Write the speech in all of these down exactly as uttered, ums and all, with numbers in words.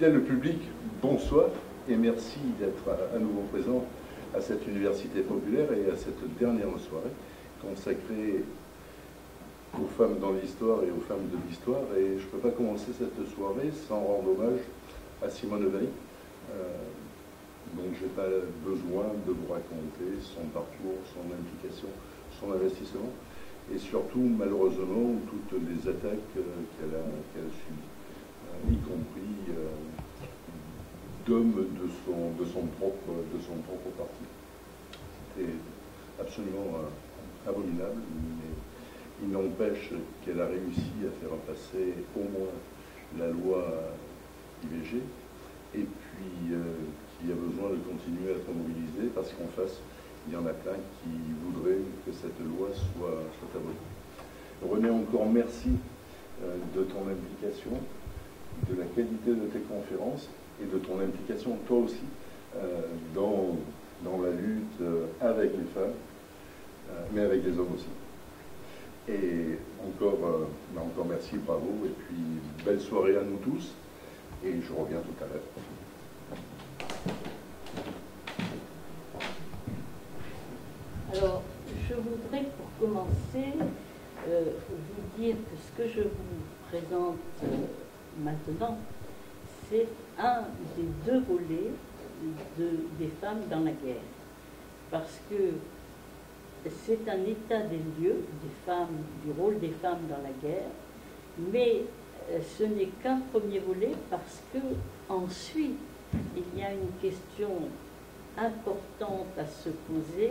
Fidèle public, bonsoir et merci d'être à nouveau présent à cette université populaire et à cette dernière soirée consacrée aux femmes dans l'histoire et aux femmes de l'histoire. Et je ne peux pas commencer cette soirée sans rendre hommage à Simone Veil, euh, dont je n'ai pas besoin de vous raconter son parcours, son implication, son investissement, et surtout, malheureusement, toutes les attaques euh, qu'elle a, qu'elle a subies, euh, y compris euh, d'hommes de son, de, son propre, de son propre parti. C'était absolument euh, abominable, mais il n'empêche qu'elle a réussi à faire passer au moins la loi I V G, et puis euh, qu'il y a besoin de continuer à être mobilisé, parce qu'en face, il y en a plein qui voudraient que cette loi soit, soit abolie. René, encore merci euh, de ton implication, de la qualité de tes conférences et de ton implication, toi aussi, euh, dans, dans la lutte euh, avec les femmes, euh, mais avec les hommes aussi. Et encore, euh, bah encore merci, bravo, et puis belle soirée à nous tous, et je reviens tout à l'heure. Alors, je voudrais pour commencer euh, vous dire que ce que je vous présente euh, maintenant, c'est un des deux volets de, des femmes dans la guerre. Parce que c'est un état des lieux des femmes, du rôle des femmes dans la guerre, mais euh, ce n'est qu'un premier volet parce que ensuite il y a une question importante à se poser,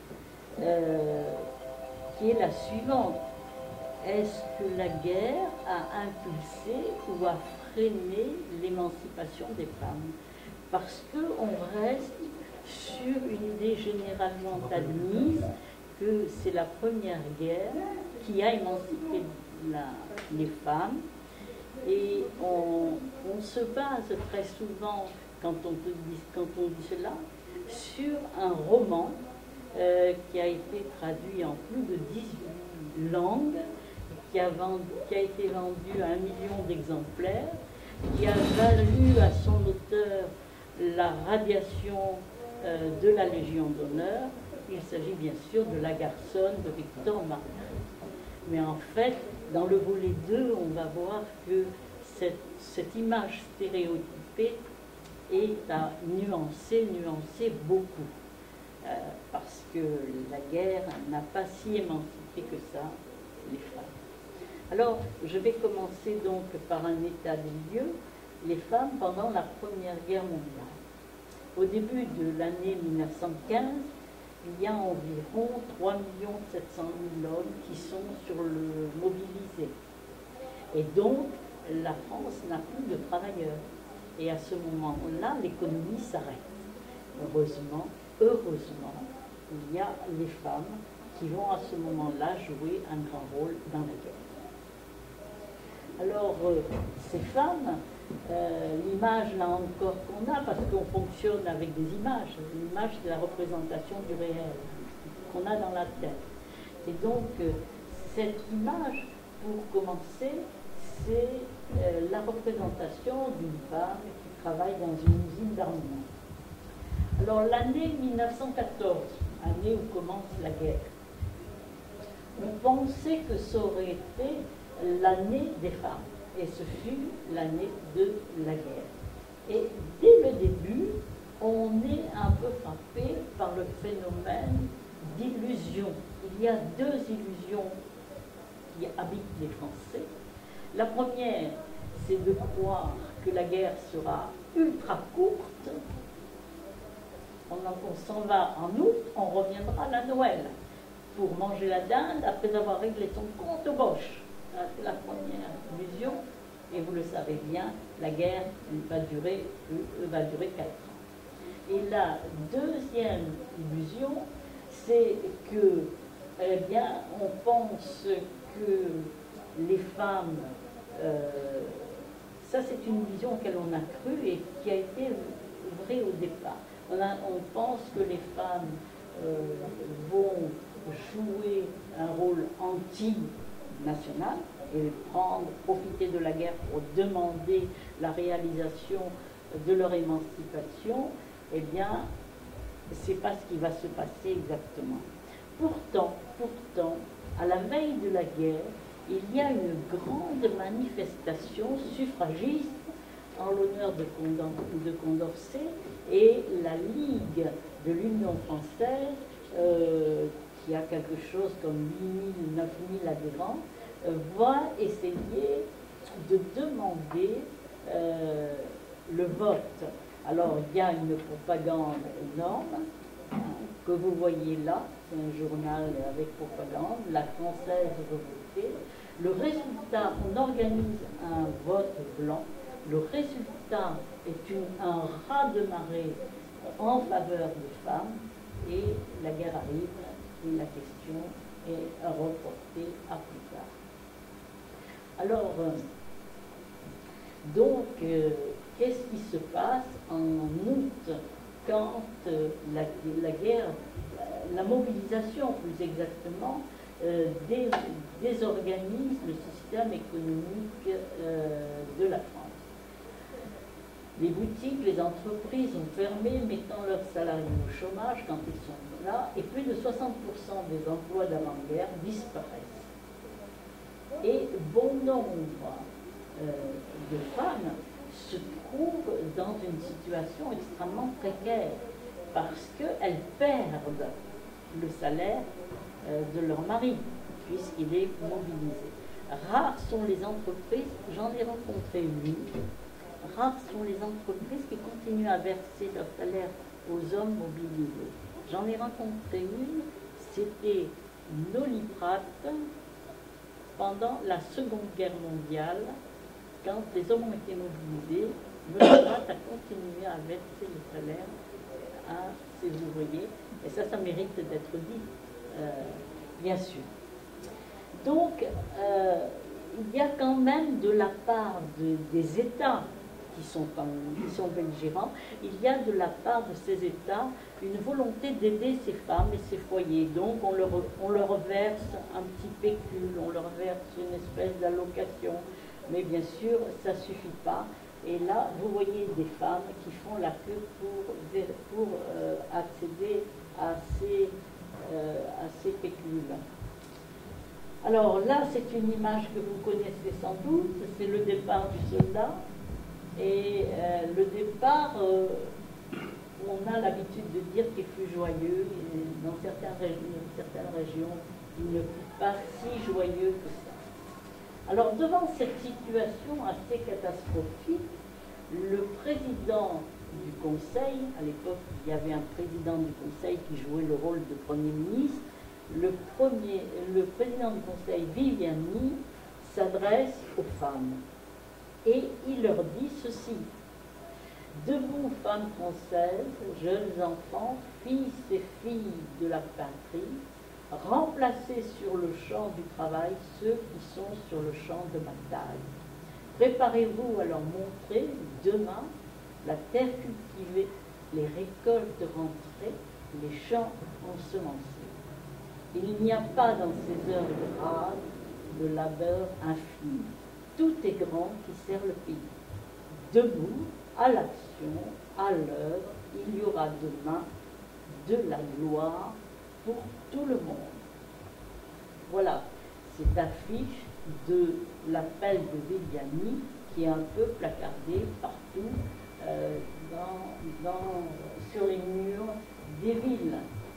euh, qui est la suivante. Est-ce que la guerre a impulsé ou a freiné l'émancipation des femmes? Parce qu'on reste sur une idée généralement admise que c'est la première guerre qui a émancipé la, les femmes, et on, on se base très souvent, quand on, dit, quand on dit cela, sur un roman euh, qui a été traduit en plus de dix-huit langues, qui a, vendu, qui a été vendu à un million d'exemplaires, qui a valu à son auteur la radiation euh, de la Légion d'honneur. Il s'agit bien sûr de La Garçonne de Victor Martin. Mais en fait, dans le volet deux, on va voir que cette, cette image stéréotypée est à nuancer, nuancer beaucoup. Euh, parce que la guerre n'a pas si émancipé que ça les femmes. Alors, je vais commencer donc par un état des lieux, les femmes pendant la Première Guerre mondiale. Au début de l'année mille neuf cent quinze, il y a environ trois millions sept cent mille hommes qui sont sur le mobilisés. Et donc, la France n'a plus de travailleurs. Et à ce moment-là, l'économie s'arrête. Heureusement, heureusement, il y a les femmes qui vont à ce moment-là jouer un grand rôle dans la guerre. Alors, euh, ces femmes, euh, l'image là encore qu'on a, parce qu'on fonctionne avec des images, l'image c'est la représentation du réel qu'on a dans la tête. Et donc, euh, cette image, pour commencer, c'est euh, la représentation d'une femme qui travaille dans une usine d'armement. Alors, l'année mille neuf cent quatorze, année où commence la guerre, on pensait que ça aurait été l'année des femmes, et ce fut l'année de la guerre. Et dès le début, on est un peu frappé par le phénomène d'illusion. Il y a deux illusions qui habitent les Français. La première, c'est de croire que la guerre sera ultra courte. On, on s'en va en août, on reviendra à la Noël pour manger la dinde après avoir réglé son compte Bosch. C'est la première illusion, et vous le savez bien, la guerre va durer, va durer quatre ans. Et la deuxième illusion, c'est que, eh bien, on pense que les femmes, euh, ça c'est une vision auquel on a cru et qui a été vraie au départ. On, a, on pense que les femmes euh, vont jouer un rôle anti-national et prendre, profiter de la guerre pour demander la réalisation de leur émancipation, eh bien, c'est pas ce qui va se passer exactement. Pourtant, pourtant, à la veille de la guerre, il y a une grande manifestation suffragiste en l'honneur de, de Condorcet, et la Ligue de l'Union française, euh, qui a quelque chose comme huit mille, neuf mille adhérents, euh, va essayer de demander euh, le vote. Alors, il y a une propagande énorme, hein, que vous voyez là, c'est un journal avec propagande, la Française revotée. Le résultat, on organise un vote blanc. Le résultat est une, un raz-de-marée en faveur des femmes, et la guerre arrive, et la question est reportée à plus tard. Alors, euh, donc, euh, qu'est-ce qui se passe en août, quand euh, la, la guerre, la mobilisation plus exactement, euh, dé, désorganise le système économique euh, de la France. Les boutiques, les entreprises ont fermé, mettant leurs salariés au chômage quand ils sont là, et plus de soixante pour cent des emplois d'avant-guerre disparaissent. Et bon nombre euh, de femmes se trouvent dans une situation extrêmement précaire parce qu'elles perdent le salaire euh, de leur mari, puisqu'il est mobilisé. Rares sont les entreprises, j'en ai rencontré une, rares sont les entreprises qui continuent à verser leur salaire aux hommes mobilisés. J'en ai rencontré une, c'était Noliprate, pendant la Seconde Guerre mondiale, quand les hommes ont été mobilisés, Noliprate a continué à verser le salaire à ses ouvriers, et ça, ça mérite d'être dit, euh, bien sûr. Donc, euh, il y a quand même de la part de, des États qui sont, qui sont belligérants, il y a de la part de ces États une volonté d'aider ces femmes et ces foyers. Donc on leur, on leur verse un petit pécule, on leur verse une espèce d'allocation, mais bien sûr ça ne suffit pas. Et là, vous voyez des femmes qui font la queue pour, pour euh, accéder à ces, euh, à ces pécules. Alors là, c'est une image que vous connaissez sans doute, c'est le départ du soldat. Et euh, le départ, euh, on a l'habitude de dire qu'il fut joyeux, et dans certaines, régions, certaines régions, il ne fut pas si joyeux que ça. Alors, devant cette situation assez catastrophique, le président du Conseil, à l'époque, il y avait un président du Conseil qui jouait le rôle de Premier ministre, le, premier, le président du Conseil, Viviani, s'adresse aux femmes. Et il leur dit ceci: debout, femmes françaises, jeunes enfants, fils et filles de la patrie, remplacez sur le champ du travail ceux qui sont sur le champ de bataille. Préparez-vous à leur montrer demain la terre cultivée, les récoltes rentrées, les champs ensemencés. Il n'y a pas dans ces heures graves de labeur infime. Tout est grand qui sert le pays. Debout, à l'action, à l'œuvre, il y aura demain de la gloire pour tout le monde. Voilà, cette affiche de l'appel de Viviani qui est un peu placardée partout euh, dans, dans, sur les murs des villes.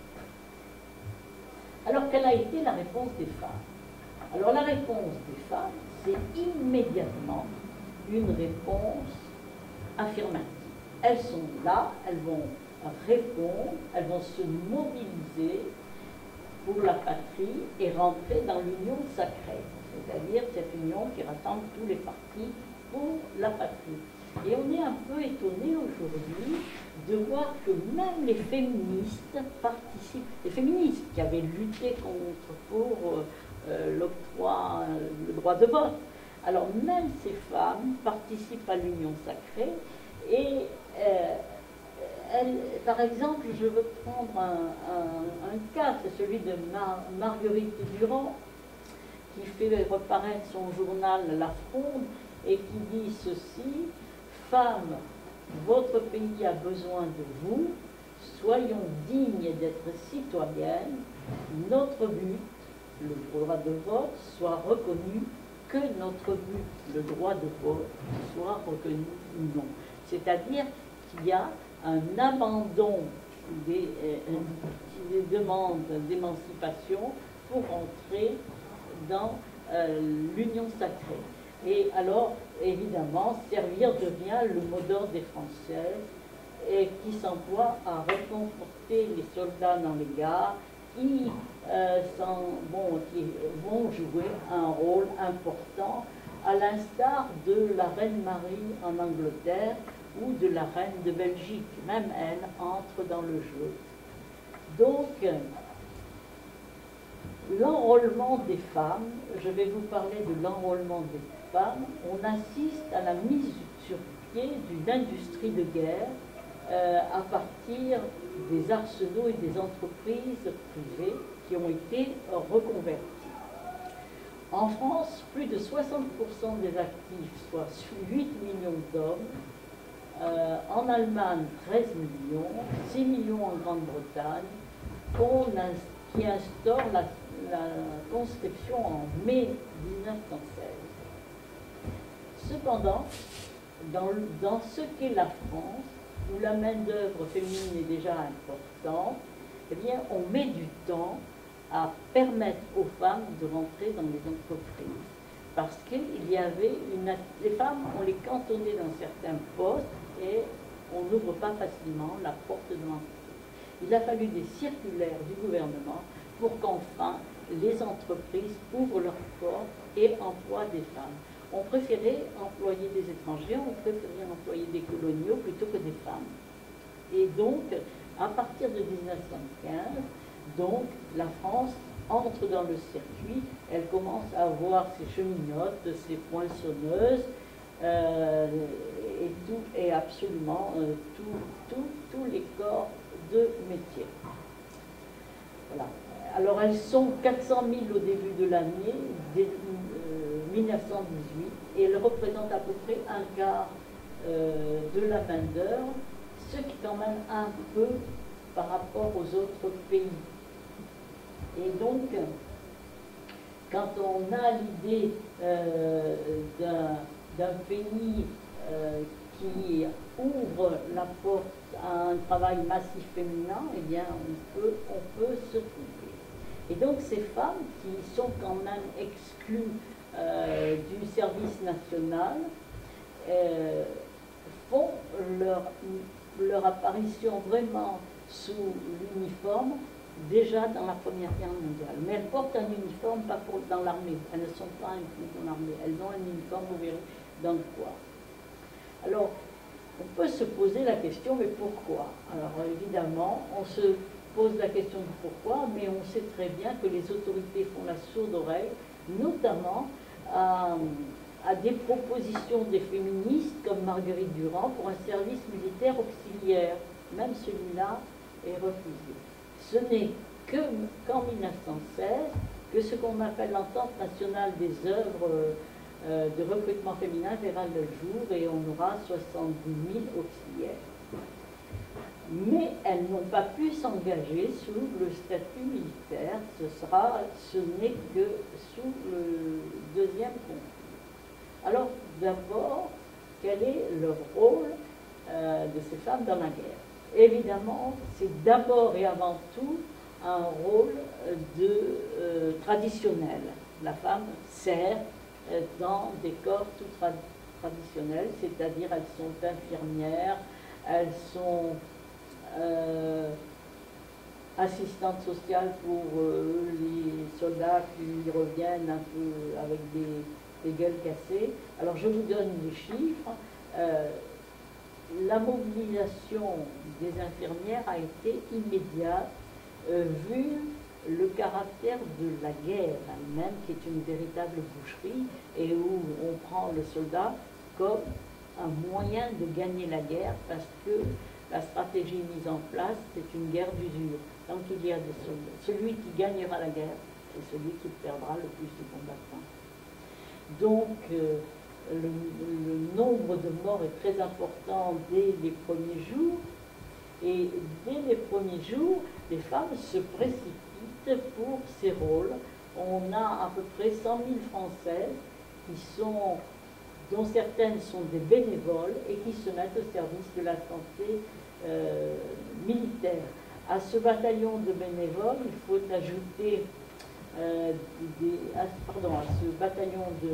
Alors, quelle a été la réponse des femmes? Alors, la réponse des femmes, c'est immédiatement une réponse affirmative. Elles sont là, elles vont répondre, elles vont se mobiliser pour la patrie et rentrer dans l'union sacrée, c'est-à-dire cette union qui rassemble tous les partis pour la patrie. Et on est un peu étonné aujourd'hui de voir que même les féministes participent, les féministes qui avaient lutté contre pour euh, l'octroi, le droit de vote. Alors même ces femmes participent à l'union sacrée et euh, elles, par exemple, je veux prendre un, un, un cas, c'est celui de Mar Marguerite Durand, qui fait reparaître son journal La Fronde et qui dit ceci: femmes, votre pays a besoin de vous, soyons dignes d'être citoyennes, notre but, le droit de vote, soit reconnu, que notre but, le droit de vote, soit reconnu ou non. C'est-à-dire qu'il y a un abandon des, euh, des demandes d'émancipation pour entrer dans euh, l'union sacrée. Et alors, évidemment, servir devient le mot d'ordre des Françaises et qui s'emploie à réconforter les soldats dans les gares qui, euh, sont, bon, qui vont jouer un rôle important, à l'instar de la reine Marie en Angleterre ou de la reine de Belgique. Même elle entre dans le jeu. Donc, l'enrôlement des femmes, je vais vous parler de l'enrôlement des femmes, on assiste à la mise sur pied d'une industrie de guerre euh, à partir des arsenaux et des entreprises privées qui ont été reconverties. En France, plus de soixante pour cent des actifs, soit huit millions d'hommes, euh, en Allemagne treize millions, six millions en Grande-Bretagne, qui instaure la, la conscription en mai mille neuf cent seize. Cependant, dans, dans ce qu'est la France, où la main-d'œuvre féminine est déjà importante, eh bien, on met du temps à permettre aux femmes de rentrer dans les entreprises. Parce qu'il y avait une... Les femmes, on les cantonnait dans certains postes et on n'ouvre pas facilement la porte de l'entreprise. Il a fallu des circulaires du gouvernement pour qu'enfin les entreprises ouvrent leurs portes et emploient des femmes. On préférait employer des étrangers, on préférait employer des coloniaux plutôt que des femmes. Et donc, à partir de mille neuf cent quinze, donc, la France entre dans le circuit, elle commence à avoir ses cheminotes, ses poinçonneuses, euh, et tout, et absolument euh, tous les corps de métier. Voilà. Alors, elles sont quatre cent mille au début de l'année euh, mille neuf cent dix-huit, et elles représentent à peu près un quart euh, de la main-d'œuvre, ce qui est quand même un peu par rapport aux autres pays. Et donc, quand on a l'idée euh, d'un pays euh, qui ouvre la porte à un travail massif féminin, eh bien, on peut, on peut se tromper. Et donc, ces femmes qui sont quand même exclues euh, du service national euh, font leur, leur apparition vraiment sous l'uniforme déjà dans la Première Guerre mondiale. Mais elles portent un uniforme pas pour, dans l'armée. Elles ne sont pas incluses dans l'armée. Elles ont un uniforme, vous verrez, dans le corps. Alors, on peut se poser la question, mais pourquoi? Alors, évidemment, on se pose la question de pourquoi, mais on sait très bien que les autorités font la sourde oreille, notamment à, à des propositions des féministes comme Marguerite Durand pour un service militaire auxiliaire. Même celui-là est refusé. Ce n'est qu'en mille neuf cent seize que ce qu'on appelle l'entente nationale des œuvres euh, de recrutement féminin verra le jour et on aura soixante-dix mille auxiliaires. Mais elles n'ont pas pu s'engager sous le statut militaire, ce sera, ce n'est que sous le deuxième conflit. Alors d'abord, quel est le rôle euh, de ces femmes dans la guerre? Évidemment, c'est d'abord et avant tout un rôle de, euh, traditionnel. La femme sert euh, dans des corps tout tra traditionnels, c'est-à-dire elles sont infirmières, elles sont euh, assistantes sociales pour euh, les soldats qui reviennent un peu avec des, des gueules cassées. Alors je vous donne les chiffres. Euh, La mobilisation des infirmières a été immédiate, euh, vu le caractère de la guerre elle-même, qui est une véritable boucherie, et où on prend le soldat comme un moyen de gagner la guerre, parce que la stratégie mise en place, c'est une guerre d'usure. Donc il y a des soldats. Celui qui gagnera la guerre, c'est celui qui perdra le plus de combattants. Donc, euh, le, le nombre de morts est très important dès les premiers jours. Et dès les premiers jours, les femmes se précipitent pour ces rôles. On a à peu près cent mille Françaises qui sont, dont certaines sont des bénévoles et qui se mettent au service de la santé euh, militaire. À ce bataillon de bénévoles, il faut ajouter euh, des, à, pardon, à ce bataillon de,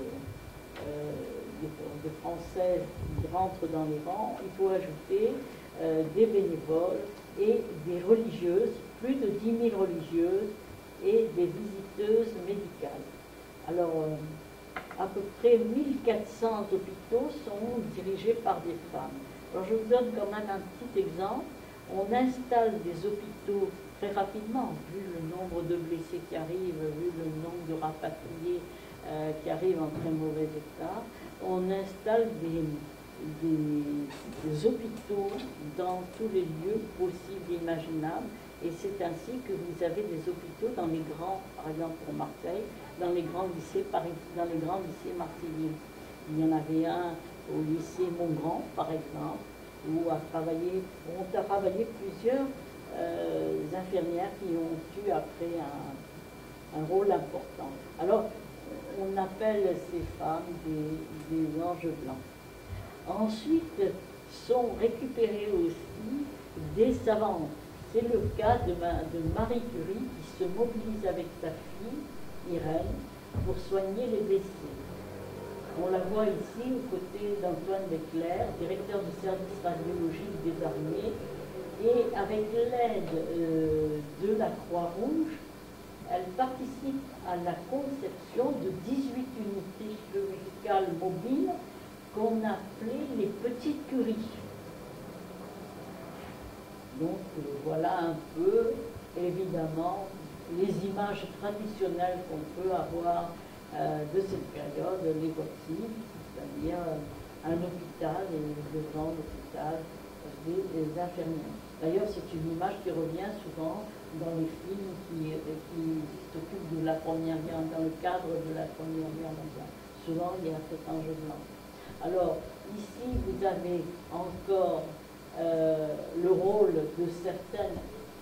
euh, de, de Françaises qui rentrent dans les rangs, il faut ajouter euh, des bénévoles et des religieuses, plus de dix mille religieuses et des visiteuses médicales. Alors, euh, à peu près mille quatre cents hôpitaux sont dirigés par des femmes. Alors, je vous donne quand même un petit exemple. On installe des hôpitaux très rapidement, vu le nombre de blessés qui arrivent, vu le nombre de rapatriés euh, qui arrivent en très mauvais état. On installe des, des, des hôpitaux dans tous les lieux possibles et imaginables. Et c'est ainsi que vous avez des hôpitaux dans les grands, par exemple pour Marseille, dans les grands lycées, dans les grands lycées marseillais. Il y en avait un au lycée Montgrand, par exemple, où a travaillé, ont travaillé plusieurs euh, infirmières qui ont eu après un, un rôle important. Alors, on appelle ces femmes des, des anges blancs. Ensuite, sont récupérées aussi des savantes. C'est le cas de, ma, de Marie Curie qui se mobilise avec sa fille, Irène, pour soigner les blessés. On la voit ici aux côtés d'Antoine Béclair, directeur du service radiologique des armées, et avec l'aide euh, de la Croix-Rouge, elle participe à la conception de dix-huit unités chirurgicales mobiles qu'on appelait les petites curies. Donc euh, voilà un peu, évidemment, les images traditionnelles qu'on peut avoir euh, de cette période, les voici, c'est-à-dire euh, un hôpital et le grand hôpital des, des infirmières. D'ailleurs, c'est une image qui revient souvent dans les films qui, qui s'occupent de la Première Guerre, dans le cadre de la Première Guerre mondiale. Souvent, il y a cet ange blanc. Alors, ici, vous avez encore Euh, le rôle de certaines,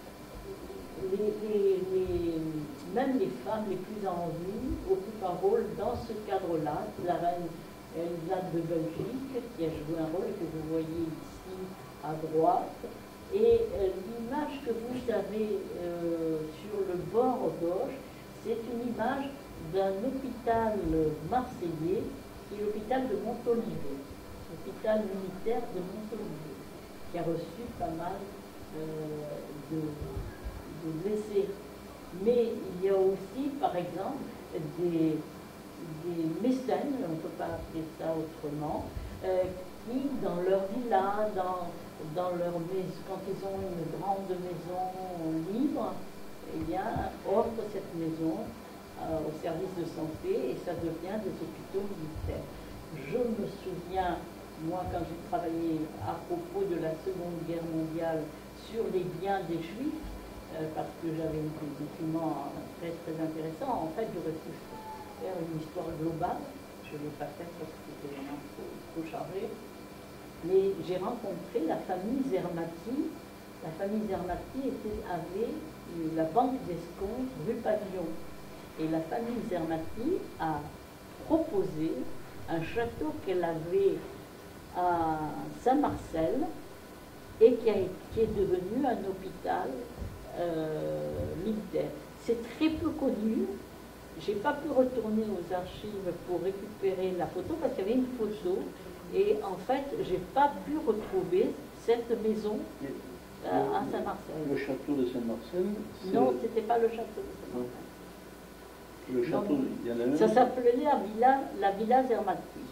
les, les, les, même les femmes les plus en vue occupent un rôle dans ce cadre-là. La reine Elisabeth de Belgique qui a joué un rôle que vous voyez ici à droite, et euh, l'image que vous avez euh, sur le bord gauche, c'est une image d'un hôpital marseillais qui est l'hôpital de Montolivet, l'hôpital militaire de Montolivet, qui a reçu pas mal euh, de, de blessés. Mais il y a aussi, par exemple, des, des mécènes, on ne peut pas appeler ça autrement, euh, qui, dans leur villa, dans, dans leur maison, quand ils ont une grande maison libre, eh bien, offrent cette maison euh, au service de santé et ça devient des hôpitaux militaires. Je me souviens, moi, quand j'ai travaillé à propos de la Seconde Guerre mondiale sur les biens des Juifs, euh, parce que j'avais des documents très très intéressants, en fait, j'aurais pu faire une histoire globale. Je ne l'ai pas fait parce que c'était vraiment trop, trop chargé. Mais j'ai rencontré la famille Zermati. La famille Zermati était, avait la banque d'escompte rue Pavillon. Et la famille Zermati a proposé un château qu'elle avait à Saint-Marcel et qui, a, qui est devenu un hôpital euh, militaire. C'est très peu connu. Je n'ai pas pu retourner aux archives pour récupérer la photo parce qu'il y avait une photo et en fait, je n'ai pas pu retrouver cette maison euh, à Saint-Marcel. Le château de Saint-Marcel? Non, ce n'était pas le château de Saint-Marcel. Le château, Donc, il y en a un. ça s'appelait la villa, la villa Zermati.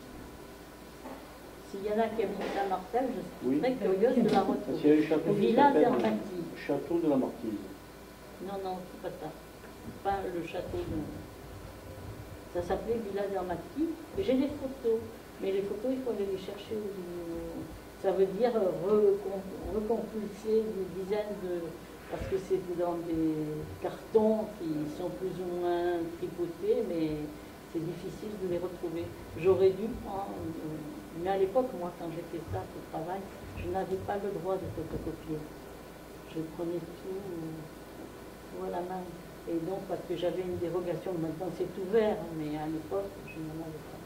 S'il y en a qui habitent à Marseille, je suis oui. très curieuse de la retrouver. Parce qu'il y a le château Villa Zermati. Château de la Marquise. Non, non, c'est pas ça. Pas le château de... Ça s'appelait Villa Zermati. J'ai des photos, mais les photos, il faut aller les chercher. Ça veut dire recompulser des dizaines de... Parce que c'est dans des cartons qui sont plus ou moins tripotés, mais c'est difficile de les retrouver. J'aurais dû prendre, euh, mais à l'époque, moi, quand j'ai fait ça, ce travail, je n'avais pas le droit de photocopier. Je prenais tout, tout à la main. Et donc, parce que j'avais une dérogation, maintenant c'est ouvert, mais à l'époque, je n'en avais pas.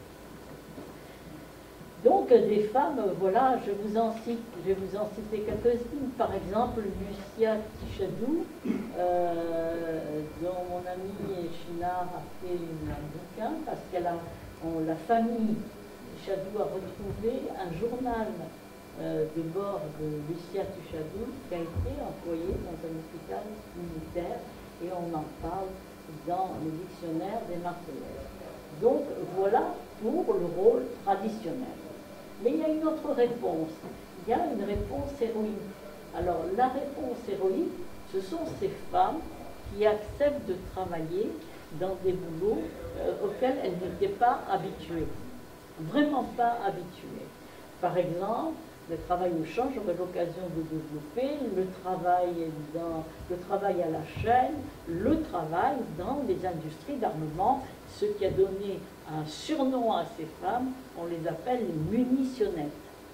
Donc, des femmes, voilà, je vous en cite, je vais vous en citer quelques-unes. Par exemple, Lucia Tichadou, euh, dont mon amie Chinard a fait une, un bouquin, parce que la famille Tichadou a retrouvé un journal euh, de bord de Lucia Tichadou qui a été employé dans un hôpital militaire, et on en parle dans le dictionnaire des Marseillaises. Donc, voilà pour le rôle traditionnel. Mais il y a une autre réponse. Il y a une réponse héroïque. Alors, la réponse héroïque, ce sont ces femmes qui acceptent de travailler dans des boulots euh, auxquels elles n'étaient pas habituées. Vraiment pas habituées. Par exemple, le travail au champ, j'aurai l'occasion de développer, le travail, dans, le travail à la chaîne, le travail dans les industries d'armement, ce qui a donné un surnom à ces femmes, on les appelle les munitionnettes.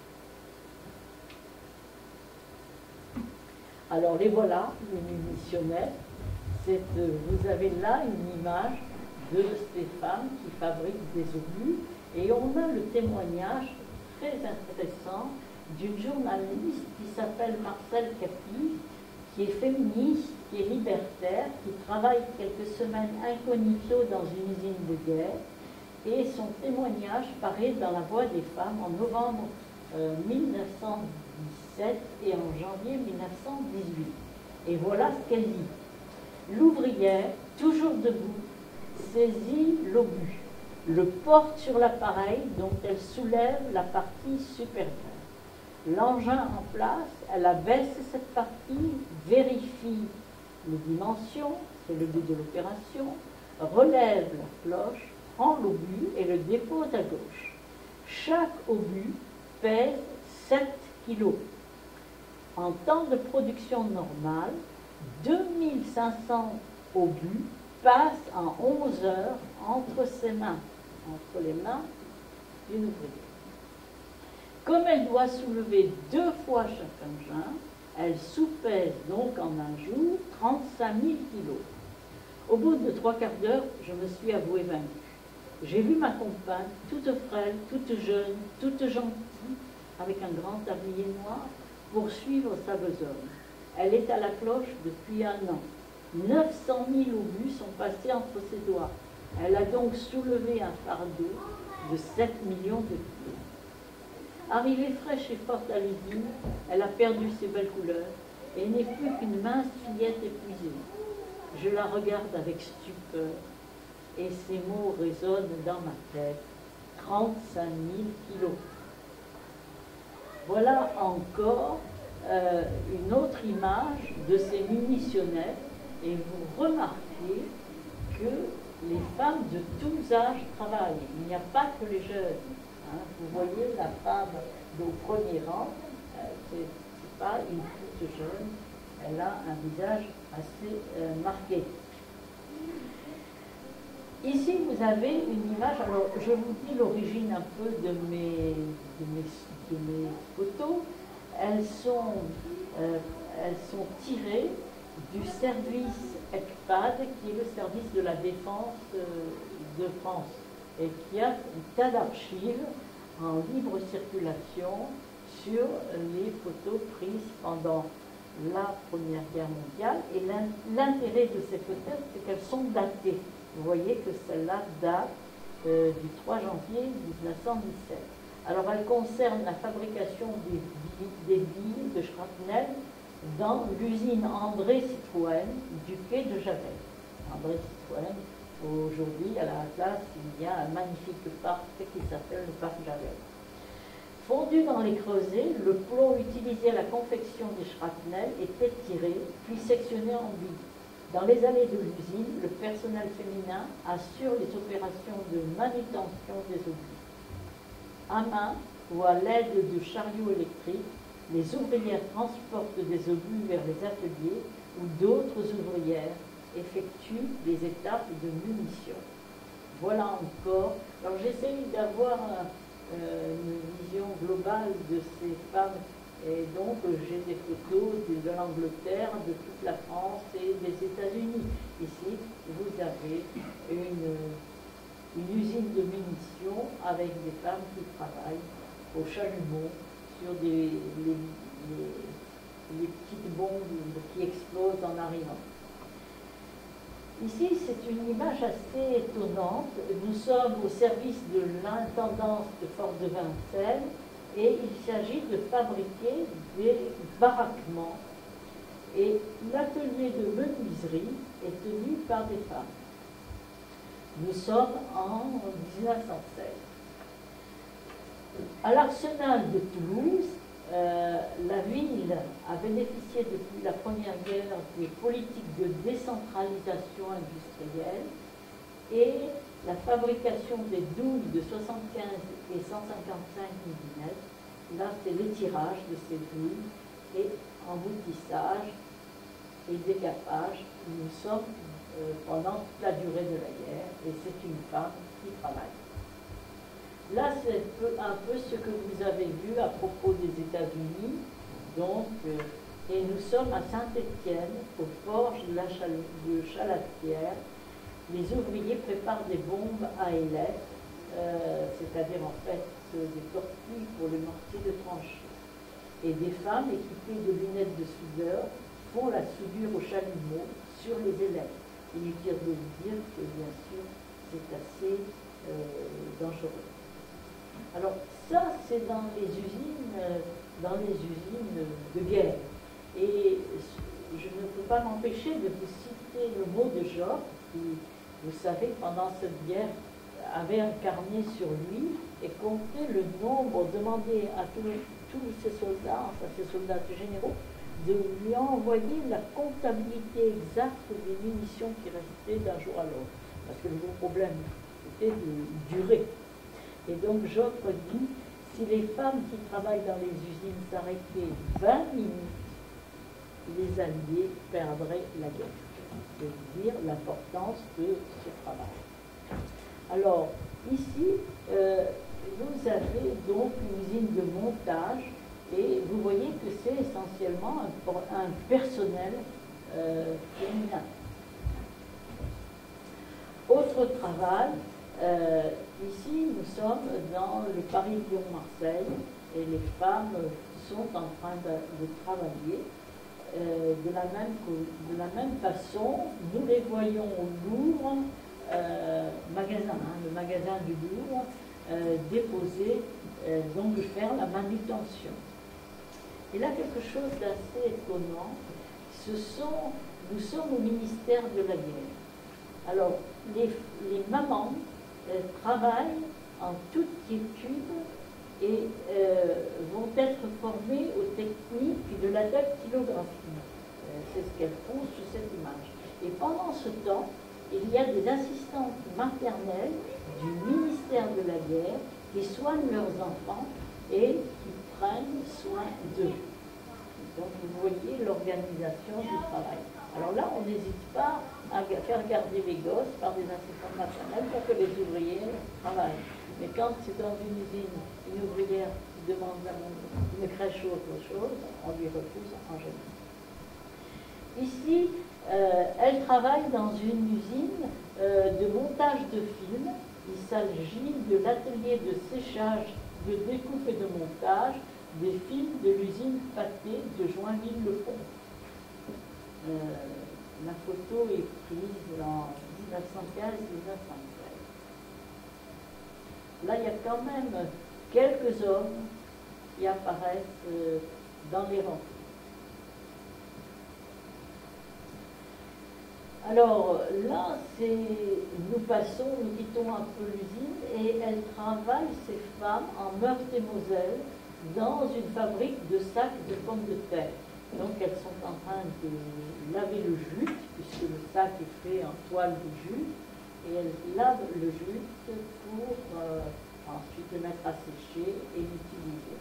Alors les voilà, les munitionnettes. Vous avez là une image de ces femmes qui fabriquent des obus, et on a le témoignage très intéressant d'une journaliste qui s'appelle Marcel Capi, qui est féministe, qui est libertaire, qui travaille quelques semaines incognito dans une usine de guerre, et son témoignage paraît dans La Voix des femmes en novembre euh, mille neuf cent dix-sept et en janvier mille neuf cent dix-huit. Et voilà ce qu'elle dit. L'ouvrière, toujours debout, saisit l'obus, le porte sur l'appareil dont elle soulève la partie supérieure. L'engin en place, elle abaisse cette partie, vérifie les dimensions, c'est le but de l'opération, relève la cloche, prend l'obus et le dépose à gauche. Chaque obus pèse sept kilos. En temps de production normale, deux mille cinq cents obus passent en onze heures entre ses mains, entre les mains d'une ouvrière. Comme elle doit soulever deux fois chaque engin, elle soupèse donc en un jour trente-cinq mille kilos. Au bout de trois quarts d'heure, je me suis avouée vaincue. J'ai vu ma compagne, toute frêle, toute jeune, toute gentille, avec un grand tablier noir, poursuivre sa besogne. Elle est à la cloche depuis un an. neuf cent mille obus sont passés entre ses doigts. Elle a donc soulevé un fardeau de sept millions de kilos. Arrivée fraîche et forte à l'usine, elle a perdu ses belles couleurs et n'est plus qu'une mince fillette épuisée. Je la regarde avec stupeur et ces mots résonnent dans ma tête. trente-cinq mille kilos. Voilà encore euh, une autre image de ces munitionnettes, et vous remarquez que les femmes de tous âges travaillent. Il n'y a pas que les jeunes. Hein. Vous voyez la femme au premier rang, euh, ce n'est pas une toute jeune, elle a un visage assez euh, marqué. Ici, vous avez une image, alors je vous dis l'origine un peu de mes, de mes, de mes photos. Elles sont, euh, elles sont tirées du service E C P A D, qui est le service de la défense euh, de France, et qui a un tas d'archives en libre circulation sur les photos prises pendant la Première Guerre mondiale. Et l'intérêt de ces photos, c'est qu'elles sont datées. Vous voyez que celle-là date euh, du trois janvier mille neuf cent dix-sept. Alors, elle concerne la fabrication des, des billes de shrapnel dans l'usine André Citroën du quai de Javel. André Citroën, aujourd'hui, à la place, il y a un magnifique parc qui s'appelle le parc Javel. Fondu dans les creusets, le plomb utilisé à la confection des shrapnels était tiré, puis sectionné en billes. Dans les allées de l'usine, le personnel féminin assure les opérations de manutention des obus. À main ou à l'aide de chariots électriques, les ouvrières transportent des obus vers les ateliers où d'autres ouvrières effectuent des étapes de munitions. voilà encore. Alors j'essaye d'avoir euh, une vision globale de ces femmes. Et donc, j'ai des photos de, de l'Angleterre, de toute la France et des États-Unis. Ici, vous avez une, une usine de munitions avec des femmes qui travaillent au chalumeau sur des, les, les, les petites bombes qui explosent en arrivant. Ici, c'est une image assez étonnante. Nous sommes au service de l'intendance de Fort de Vincennes. Et il s'agit de fabriquer des baraquements. Et l'atelier de menuiserie est tenu par des femmes. Nous sommes en mille neuf cent seize. À l'Arsenal de Toulouse, euh, la ville a bénéficié depuis la Première Guerre des politiques de décentralisation industrielle et la fabrication des douilles de soixante-quinze et cent cinquante-cinq millimètres, là c'est l'étirage de ces douilles et emboutissage et décapage. Nous sommes euh, pendant toute la durée de la guerre et c'est une femme qui travaille. Là c'est un peu ce que vous avez vu à propos des États-Unis, donc, euh, et nous sommes à Saint-Étienne, aux forges de, la Chal de Chalatière. Les ouvriers préparent des bombes à ailettes, euh, c'est-à-dire en fait euh, des torpilles pour les mortiers de tranchées. Et des femmes équipées de lunettes de soudeur font la soudure au chalumeau sur les ailettes. Inutile de vous dire que bien sûr c'est assez euh, dangereux. Alors ça c'est dans les usines, euh, dans les usines de guerre. Et je ne peux pas m'empêcher de vous citer le mot de Job qui, vous savez, pendant cette guerre, avait un carnet sur lui et comptait le nombre, demandé à tous, tous ses soldats, enfin ses soldats généraux, de lui envoyer la comptabilité exacte des munitions qui restaient d'un jour à l'autre. Parce que le gros problème, c'était de durer. Et donc Job dit, si les femmes qui travaillent dans les usines s'arrêtaient vingt minutes, les Alliés perdraient la guerre. De dire l'importance de ce travail. Alors, ici, euh, vous avez donc une usine de montage et vous voyez que c'est essentiellement un, un personnel euh, féminin. Autre travail, euh, ici nous sommes dans le Paris-Lyon-Marseille et les femmes sont en train de, de travailler. Euh, de, la même, de la même façon, nous les voyons au Louvre, euh, magasin, hein, le magasin du Louvre, euh, déposer, euh, donc faire la manutention. Et là, quelque chose d'assez étonnant, ce sont, nous sommes au ministère de la guerre. Alors, les, les mamans euh, travaillent en toute quiétude et euh, vont être formées aux techniques de la dactylographie. Euh, c'est ce qu'elles font sur cette image. Et pendant ce temps, il y a des assistantes maternelles du ministère de la guerre qui soignent leurs enfants et qui prennent soin d'eux. Donc vous voyez l'organisation du travail. Alors là, on n'hésite pas à faire garder les gosses par des assistantes maternelles pour que les ouvriers travaillent. Mais quand c'est dans une usine, une ouvrière qui demande une crèche ou autre chose, on lui refuse en général. Ici, euh, elle travaille dans une usine euh, de montage de films. Il s'agit de l'atelier de séchage, de découpe et de montage des films de l'usine Pathé de Joinville-le-Pont. Euh, la photo est prise en mille neuf cent quinze mille neuf cent seize. Là, il y a quand même quelques hommes qui apparaissent euh, dans les rangs. Alors là, nous passons, nous quittons un peu l'usine et elles travaillent, ces femmes, en Meurthe-et-Moselle, dans une fabrique de sacs de pommes de terre. Donc elles sont en train de laver le jute, puisque le sac est fait en toile de jute, et elles lavent le jute pour euh, ensuite le mettre à sécher et l'utiliser.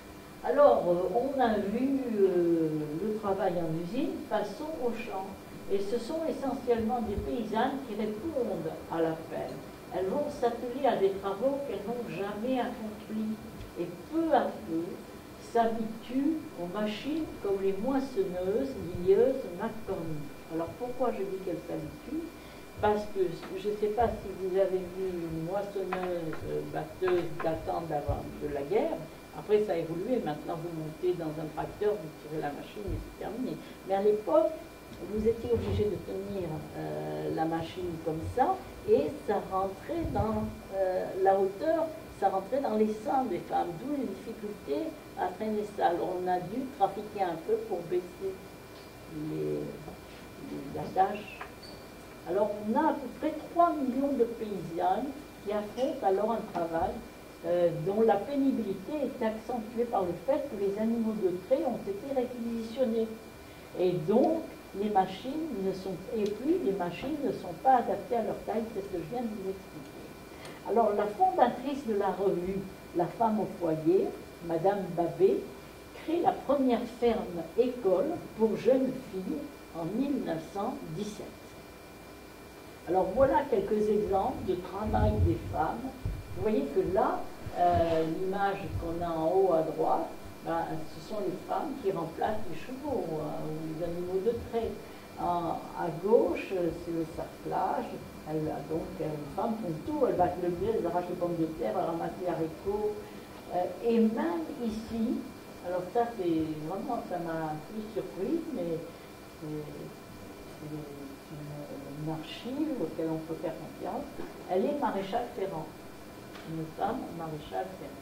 Alors, euh, on a vu euh, le travail en usine, passons au champ. Et ce sont essentiellement des paysannes qui répondent à l'appel. Elles vont s'atteler à des travaux qu'elles n'ont jamais accomplis. Et peu à peu, s'habituent aux machines comme les moissonneuses, lieuses, McCormick. Alors pourquoi je dis qu'elles s'habituent? Parce que je ne sais pas si vous avez vu une moissonneuse batteuse datant d'avant de la guerre. Après, ça a évolué. Maintenant, vous montez dans un tracteur, vous tirez la machine et c'est terminé. Mais à l'époque, vous étiez obligé de tenir euh, la machine comme ça et ça rentrait dans euh, la hauteur, ça rentrait dans les seins des femmes, d'où les difficultés à traîner ça. Alors on a dû trafiquer un peu pour baisser les, les, la tâche. Alors on a à peu près trois millions de paysannes qui affrontent alors un travail euh, dont la pénibilité est accentuée par le fait que les animaux de trait ont été réquisitionnés. Et donc, les machines ne sont, et puis les machines ne sont pas adaptées à leur taille, c'est ce que je viens de vous expliquer. Alors, la fondatrice de la revue La Femme au foyer, Madame Babet, crée la première ferme-école pour jeunes filles en mille neuf cent dix-sept. Alors, voilà quelques exemples de travail des femmes. Vous voyez que là, euh, l'image qu'on a en haut à droite, ben, ce sont les femmes qui remplacent les chevaux euh, ou les animaux de trait. En, à gauche, c'est le sarclage. Elle a donc une femme font tout, elle batte le blé, elle arrache les pommes de terre, elle ramasse les haricots. Euh, et même ici, alors ça c'est vraiment, ça m'a plus surprise, mais c'est une, une archive auquel on peut faire confiance. Elle est maréchal Ferrand, une femme maréchal Ferrand.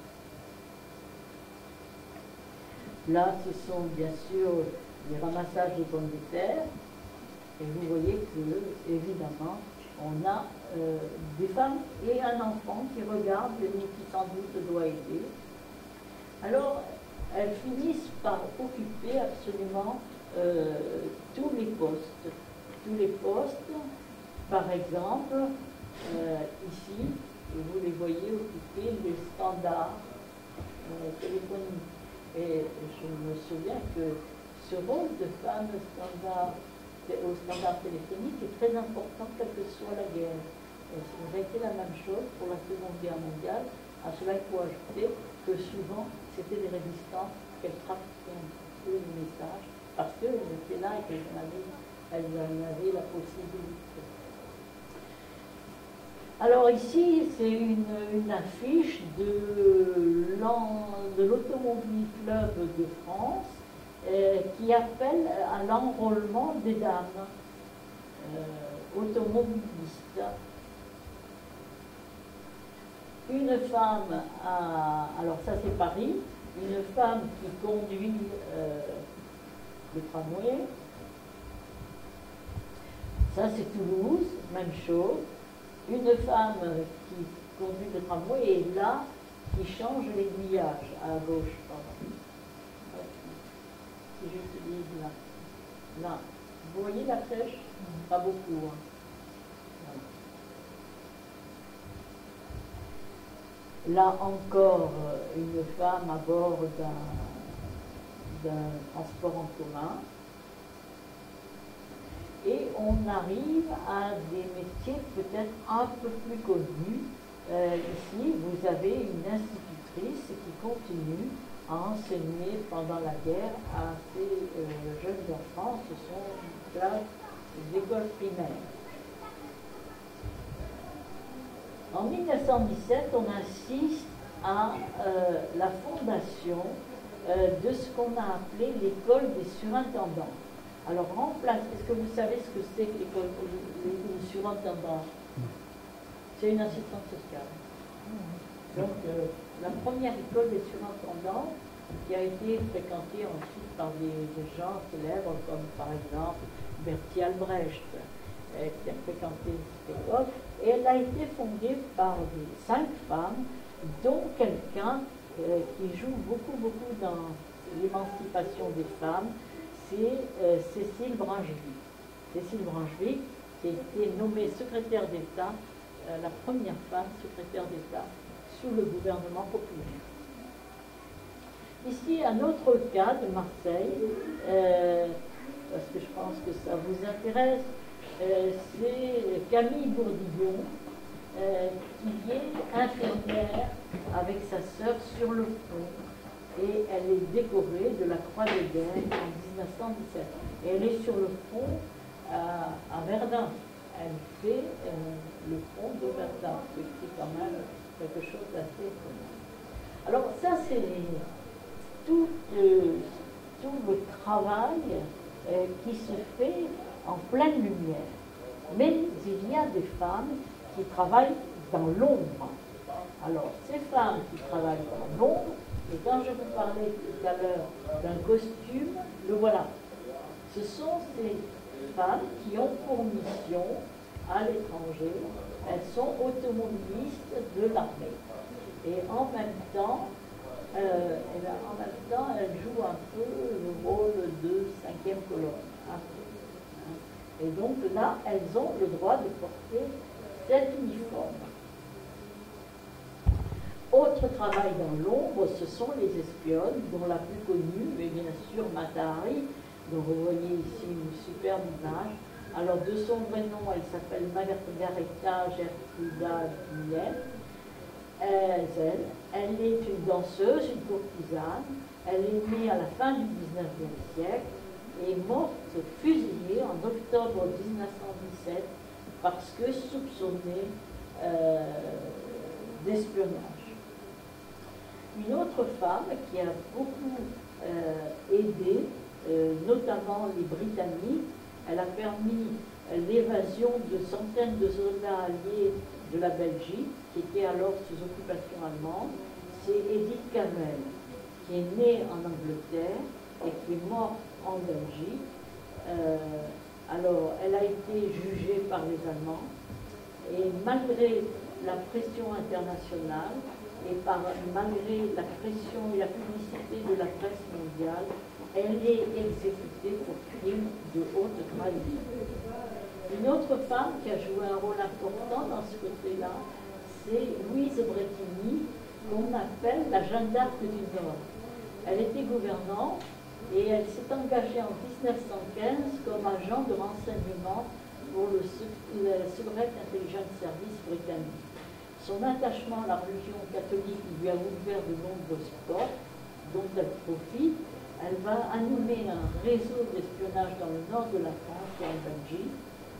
Là, ce sont bien sûr les ramassages de pommes de terre. Et vous voyez que, évidemment, on a euh, des femmes et un enfant qui regardent, et qui sans doute doit aider. Alors, elles finissent par occuper absolument euh, tous les postes. Tous les postes, par exemple, euh, ici, vous les voyez occuper les standards euh, téléphoniques. Et je me souviens que ce rôle de femme standard, au standard téléphonique est très important, quelle que soit la guerre. Et ça aurait été la même chose pour la Seconde Guerre mondiale. À cela, il faut ajouter que souvent, c'était des résistants qu'elles trafiquaient un peu les messages, parce qu'elles étaient là et qu'elles en avaient, elles en avaient la possibilité. Alors ici, c'est une, une affiche de l'Automobile Club de France euh, qui appelle à l'enrôlement des dames euh, automobilistes. Une femme, à, alors ça c'est Paris, une femme qui conduit euh, le tramway. Ça c'est Toulouse, même chose. Une femme qui conduit le tramway et là, qui change l'aiguillage à gauche. Pardon. Si j'utilise là. Là. Vous voyez la flèche? Pas beaucoup. Hein. Là encore, une femme à bord d'un transport en commun. Et on arrive à des métiers peut-être un peu plus connus. Euh, ici, vous avez une institutrice qui continue à enseigner pendant la guerre à ces euh, jeunes enfants. Ce sont des classes d'école primaire. En mille neuf cent dix-sept, on assiste à euh, la fondation euh, de ce qu'on a appelé l'école des surintendants. Alors, remplace, est-ce que vous savez ce que c'est que l'école des surintendants? C'est une assistante sociale. Donc, euh, la première école des surintendants qui a été fréquentée ensuite par des, des gens célèbres comme par exemple Bertie Albrecht, euh, qui a fréquenté cette école, et elle a été fondée par des, cinq femmes, dont quelqu'un euh, qui joue beaucoup, beaucoup dans l'émancipation des femmes, c'est euh, Cécile Brangevik. Cécile Brangevik, qui a été nommée secrétaire d'État, euh, la première femme secrétaire d'État sous le gouvernement populaire. Ici, un autre cas de Marseille, euh, parce que je pense que ça vous intéresse, euh, c'est Camille Bourdillon, euh, qui est infirmière avec sa sœur sur le front. Et elle est décorée de la Croix de guerre en mille neuf cent dix-sept. Et elle est sur le front à, à Verdun. Elle fait euh, le front de Verdun, ce qui est quand même quelque chose d'assez étonnant. Alors ça, c'est tout, euh, tout le travail euh, qui se fait en pleine lumière. Mais il y a des femmes qui travaillent dans l'ombre. Alors, ces femmes qui travaillent dans l'ombre, et quand je vous parlais tout à l'heure d'un costume, le voilà. Ce sont ces femmes qui ont pour mission à l'étranger, elles sont automobilistes de l'armée. Et en même temps, euh, et bien, en même temps, elles jouent un peu le rôle de cinquième colonne. Un peu, hein. Et donc là, elles ont le droit de porter cet uniforme. Autre travail dans l'ombre, ce sont les espionnes, dont la plus connue est bien sûr Mata Hari, dont vous voyez ici une superbe image. Alors de son vrai nom, elle s'appelle Margareta Gertruda Guillem. Elle, elle est une danseuse, une courtisane. Elle est née à la fin du dix-neuvième siècle et morte fusillée en octobre mille neuf cent dix-sept parce que soupçonnée euh, d'espionnage. Une autre femme qui a beaucoup euh, aidé, euh, notamment les Britanniques, elle a permis l'évasion de centaines de soldats alliés de la Belgique, qui était alors sous occupation allemande. C'est Edith Cavell, qui est née en Angleterre et qui est morte en Belgique. Euh, alors, elle a été jugée par les Allemands, et malgré la pression internationale, et par, malgré la pression et la publicité de la presse mondiale, elle est exécutée pour crime de haute trahison. Une autre femme qui a joué un rôle important dans ce côté-là, c'est Louise Bretigny, qu'on appelle la Jeanne d'Arc du Nord. Elle était gouvernante et elle s'est engagée en mille neuf cent quinze comme agent de renseignement pour le, le Secret Intelligence Service britannique. Son attachement à la religion catholique lui a ouvert de nombreuses portes dont elle profite. Elle va animer un réseau d'espionnage dans le nord de la France et en Belgique.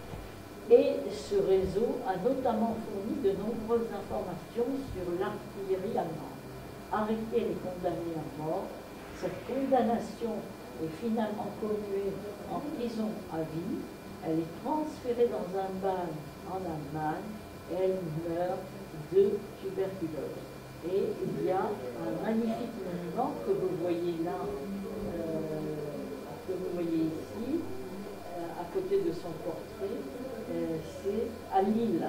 Et ce réseau a notamment fourni de nombreuses informations sur l'artillerie allemande. Arrêtée et condamnée à mort, cette condamnation est finalement commuée en prison à vie. Elle est transférée dans un bagne en Allemagne et elle meurt de tuberculose. Et il y a un magnifique monument que vous voyez là, euh, que vous voyez ici, euh, à côté de son portrait, euh, c'est à Lille.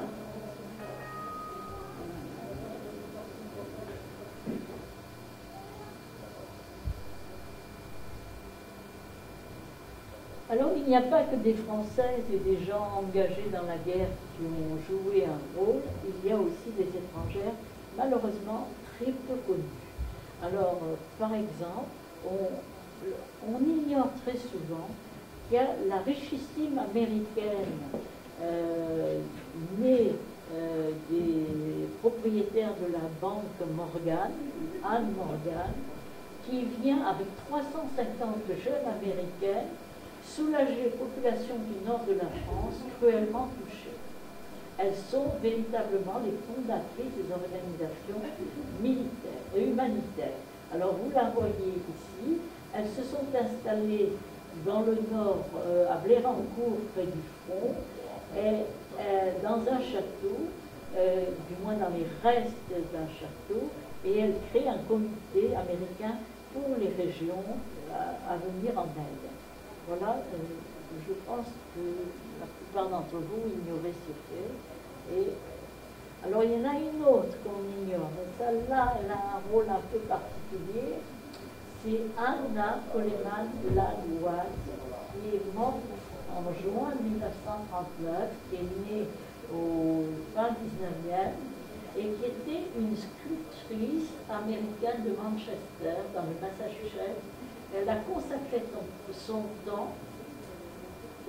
Alors, il n'y a pas que des Françaises et des gens engagés dans la guerre qui ont joué un rôle, il y a aussi des étrangères, malheureusement, très peu connues. Alors, euh, par exemple, on, on ignore très souvent qu'il y a la richissime américaine euh, née euh, des propriétaires de la banque Morgan, Anne Morgan, qui vient avec trois cent cinquante jeunes américaines soulager les populations du nord de la France cruellement touchées. Elles sont véritablement les fondatrices des organisations militaires et humanitaires. Alors vous la voyez ici, elles se sont installées dans le nord, euh, à Blérancourt, près du front, et euh, dans un château, euh, du moins dans les restes d'un château, et elles créent un comité américain pour les régions à, à venir en aide. Voilà, euh, je pense que la plupart d'entre vous ignoraient ce fait. Et alors il y en a une autre qu'on ignore, mais celle-là, elle a un rôle un peu particulier. C'est Anna Coleman Lalouaz, qui est morte en juin mille neuf cent trente-neuf, qui est née au fin dix-neuvième, et qui était une sculptrice américaine de Manchester, dans le Massachusetts. Elle a consacré son, son temps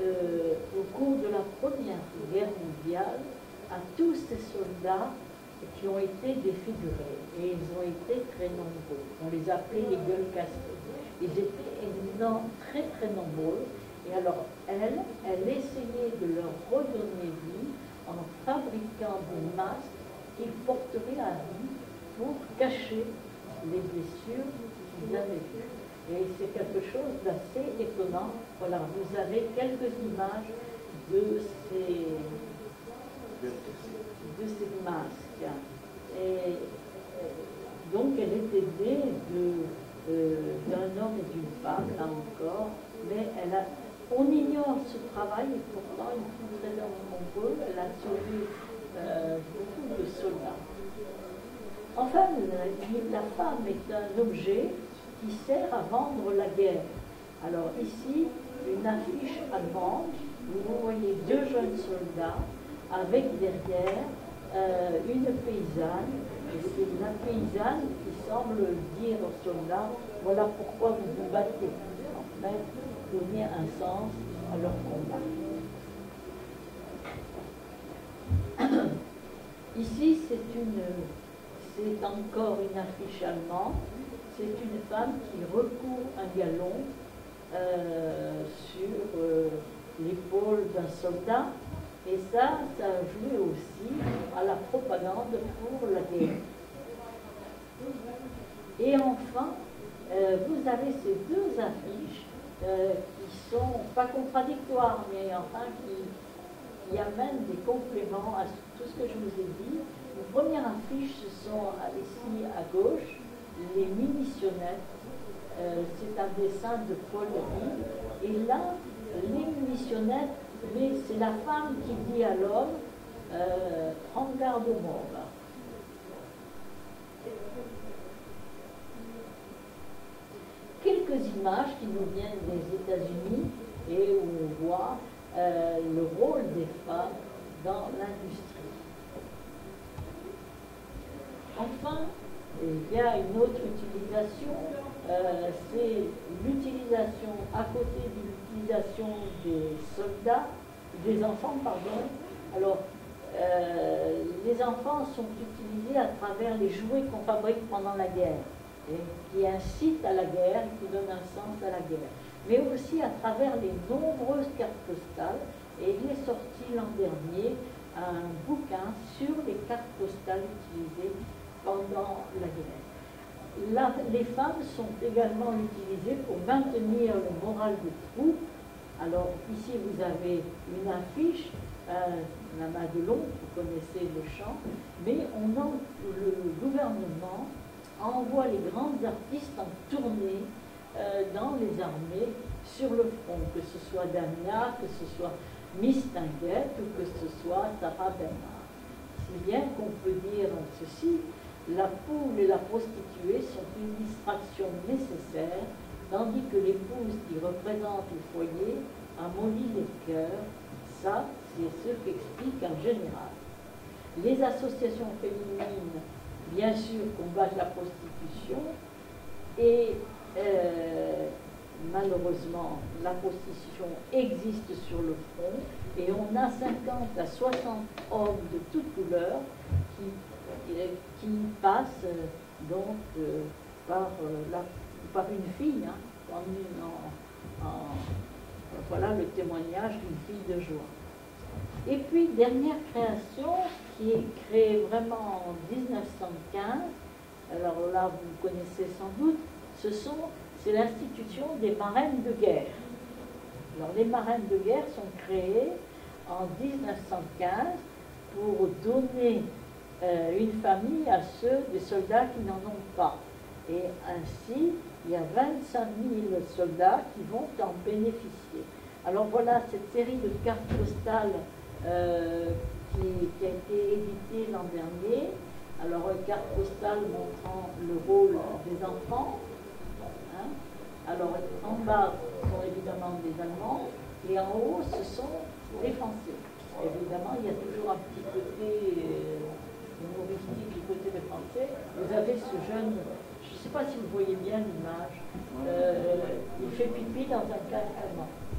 euh, au cours de la Première Guerre mondiale, à tous ces soldats qui ont été défigurés. Et ils ont été très nombreux. On les appelait les gueules cassées. Ils étaient évidemment très très nombreux. Et alors, elle, elle essayait de leur redonner vie en fabriquant des masques qu'ils porteraient à vie pour cacher les blessures qu'ils avaient eues. Et c'est quelque chose d'assez étonnant. Voilà, vous avez quelques images de ces, de ces masques. Et donc, elle est aidée de, euh, d'un homme et d'une femme, là encore, mais elle a, on ignore ce travail et pourtant ils sont très nombreux. Elle a sauvé euh, beaucoup de soldats. Enfin, la, la femme est un objet qui sert à vendre la guerre. Alors ici, une affiche allemande où vous voyez deux jeunes soldats avec derrière euh, une paysanne. Et c'est la paysanne qui semble dire aux soldats, voilà pourquoi vous vous battez. En fait, donner un sens à leur combat. Ici, c'est une, c'est encore une affiche allemande. C'est une femme qui recourt un galon euh, sur euh, l'épaule d'un soldat. Et ça, ça a joué aussi à la propagande pour la guerre. Et enfin, euh, vous avez ces deux affiches euh, qui sont pas contradictoires, mais enfin qui, qui amènent des compléments à tout ce que je vous ai dit. La première affiche, ce sont ici à gauche, les munitionnettes. Euh, c'est un dessin de Paul Rie. Et là, les munitionnettes, mais c'est la femme qui dit à l'homme, euh, prends garde au monde. Quelques images qui nous viennent des États-Unis et où on voit euh, le rôle des femmes dans l'industrie. Enfin, il y a une autre utilisation, euh, c'est l'utilisation à côté de l'utilisation des soldats, des enfants, pardon. Alors, euh, les enfants sont utilisés à travers les jouets qu'on fabrique pendant la guerre, et qui incitent à la guerre, qui donnent un sens à la guerre, mais aussi à travers les nombreuses cartes postales. Et il est sorti l'an dernier un bouquin sur les cartes postales utilisées pendant la guerre. La, les femmes sont également utilisées pour maintenir le moral des troupes. Alors ici vous avez une affiche, euh, la Madelon, vous connaissez le chant, mais on en, le gouvernement envoie les grands artistes en tournée euh, dans les armées sur le front, que ce soit Damia, que ce soit Miss Tinguette ou que ce soit Sarah Bernard. Si bien qu'on peut dire ceci, la poule et la prostituée sont une distraction nécessaire, tandis que l'épouse qui représente le foyer amollit les cœurs. Ça, c'est ce qu'explique en général. Les associations féminines, bien sûr, combattent la prostitution et euh, malheureusement, la prostitution existe sur le front et on a cinquante à soixante hommes de toutes couleurs qui qui passe euh, donc euh, par, euh, la, par une fille, hein, en, en, en, voilà le témoignage d'une fille de joie. Et puis, dernière création, qui est créée vraiment en mille neuf cent quinze, alors là, vous connaissez sans doute, ce sont, c'est l'institution des marraines de guerre. Alors, les marraines de guerre sont créées en mille neuf cent quinze pour donner Euh, une famille à ceux des soldats qui n'en ont pas. Et ainsi, il y a vingt-cinq mille soldats qui vont en bénéficier. Alors voilà cette série de cartes postales euh, qui, qui a été éditée l'an dernier. Alors une carte postale montrant le rôle des enfants. Hein. Alors en bas, ce sont évidemment des Allemands, et en haut, ce sont des Français. Évidemment, il y a toujours un petit côté... Euh, humoristique du côté des Français. Vous avez ce jeune, je ne sais pas si vous voyez bien l'image, euh, il fait pipi dans un casque allemand.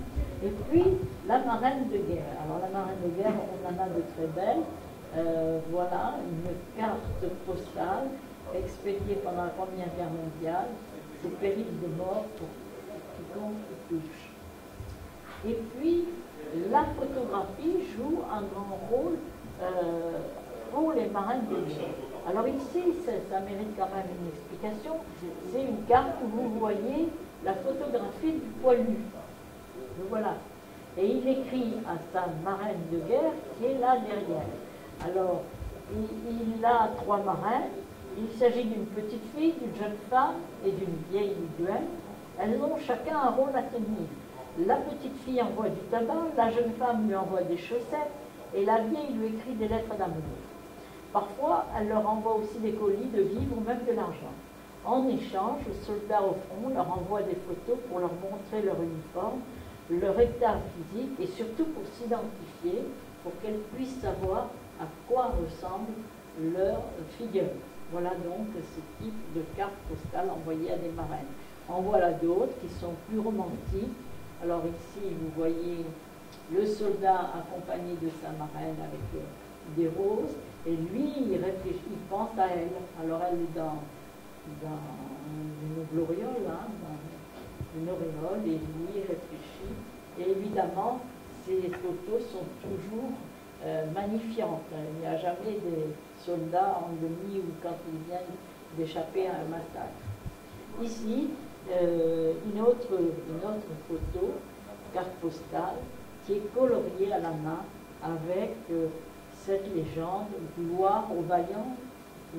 Et puis, la marraine de guerre. Alors, la marraine de guerre, on en a de très belles. Euh, voilà, une carte postale expédiée pendant la Première Guerre mondiale. C'est péril de mort pour quiconque touche. Et puis, la photographie joue un grand rôle euh, pour les marraines de guerre. Alors ici, ça, ça mérite quand même une explication. C'est une carte où vous voyez la photographie du poilu. Le voilà. Et il écrit à sa marraine de guerre qui est là derrière. Alors, il, il a trois marraines. Il s'agit d'une petite fille, d'une jeune femme et d'une vieille duègne. Elles ont chacun un rôle à tenir. La petite fille envoie du tabac, la jeune femme lui envoie des chaussettes et la vieille lui écrit des lettres d'amour. Parfois, elle leur envoie aussi des colis de vivres ou même de l'argent. En échange, le soldat au front leur envoie des photos pour leur montrer leur uniforme, leur état physique et surtout pour s'identifier, pour qu'elles puissent savoir à quoi ressemble leur filleule. Voilà donc ce type de carte postale envoyée à des marraines. En voilà d'autres qui sont plus romantiques. Alors ici, vous voyez le soldat accompagné de sa marraine avec euh, des roses, et lui, il réfléchit, il pense à elle. Alors elle est dans, dans une gloriole, hein, dans une auréole, et lui il réfléchit. Et évidemment, ces photos sont toujours euh, magnifiantes. Il n'y a jamais des soldats en demi ou quand ils viennent d'échapper à un massacre. Ici, euh, une, autre, une autre photo, carte postale, qui est coloriée à la main avec euh, cette légende « Gloire aux vaillants alliés ».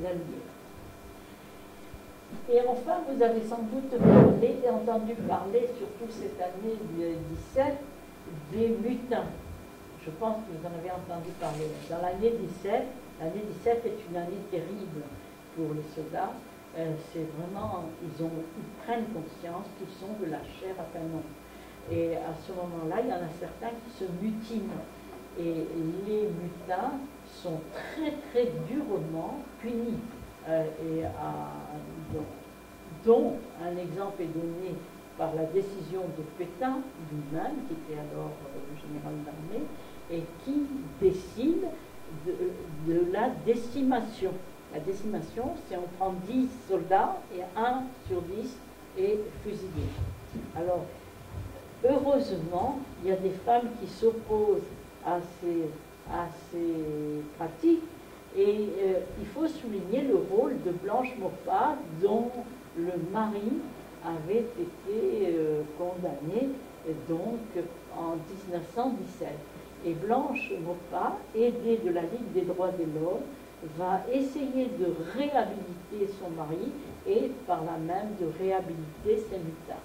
Et enfin, vous avez sans doute parlé et entendu parler, surtout cette année dix-sept, des mutins. Je pense que vous en avez entendu parler. Dans l'année dix-sept, l'année dix-sept est une année terrible pour les soldats. Euh, c'est vraiment, ils, ont, ils prennent conscience qu'ils sont de la chair à canon. Et à ce moment-là, il y en a certains qui se mutinent. Et les mutins sont très très durement punis. Euh, et à, dont, dont un exemple est donné par la décision de Pétain lui-même, qui était alors euh, le général d'armée, et qui décide de, de la décimation. La décimation, c'est on prend dix soldats et un sur dix est fusillé. Alors, heureusement, il y a des femmes qui s'opposent à ces, à ces pratiques, et euh, il faut souligner le rôle de Blanche Maurepas, dont le mari avait été euh, condamné donc en mille neuf cent dix-sept. Et Blanche Maurepas, aidée de la Ligue des droits de l'homme, va essayer de réhabiliter son mari et par là même de réhabiliter ses mutins.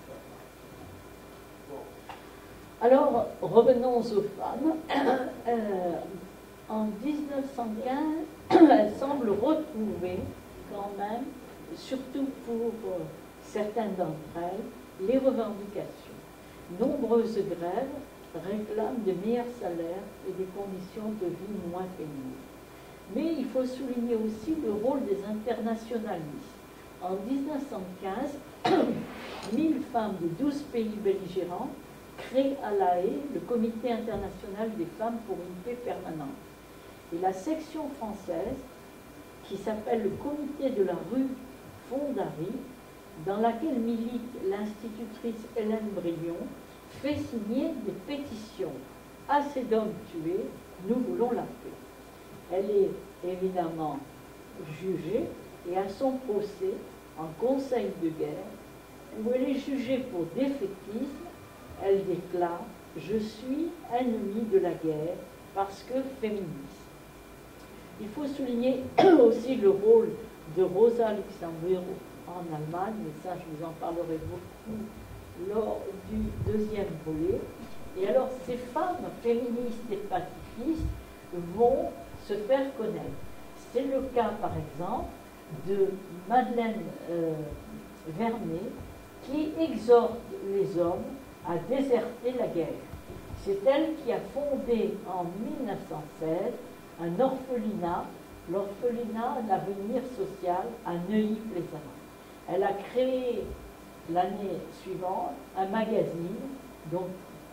Alors, revenons aux femmes. Euh, en mille neuf cent quinze, elles semblent retrouver quand même, surtout pour euh, certaines d'entre elles, les revendications. Nombreuses grèves réclament de meilleurs salaires et des conditions de vie moins pénibles. Mais il faut souligner aussi le rôle des internationalistes. En mille neuf cent quinze, mille femmes de douze pays belligérants créent à La Haye le Comité international des femmes pour une paix permanente. Et la section française, qui s'appelle le Comité de la rue Fondary, dans laquelle milite l'institutrice Hélène Brion, fait signer des pétitions. Assez d'hommes tués, nous voulons la paix. Elle est évidemment jugée et à son procès en conseil de guerre, où elle est jugée pour défaitisme, elle déclare « Je suis ennemie de la guerre parce que féministe ». Il faut souligner aussi le rôle de Rosa Luxemburg en Allemagne, mais ça je vous en parlerai beaucoup lors du deuxième volet. Et alors ces femmes féministes et pacifistes vont se faire connaître. C'est le cas par exemple de Madeleine euh, Vernet qui exhorte les hommes à déserter la guerre. C'est elle qui a fondé en mille neuf cent seize un orphelinat, l'orphelinat d'Avenir Social à Neuilly-Plézarin. Elle a créé l'année suivante un magazine, donc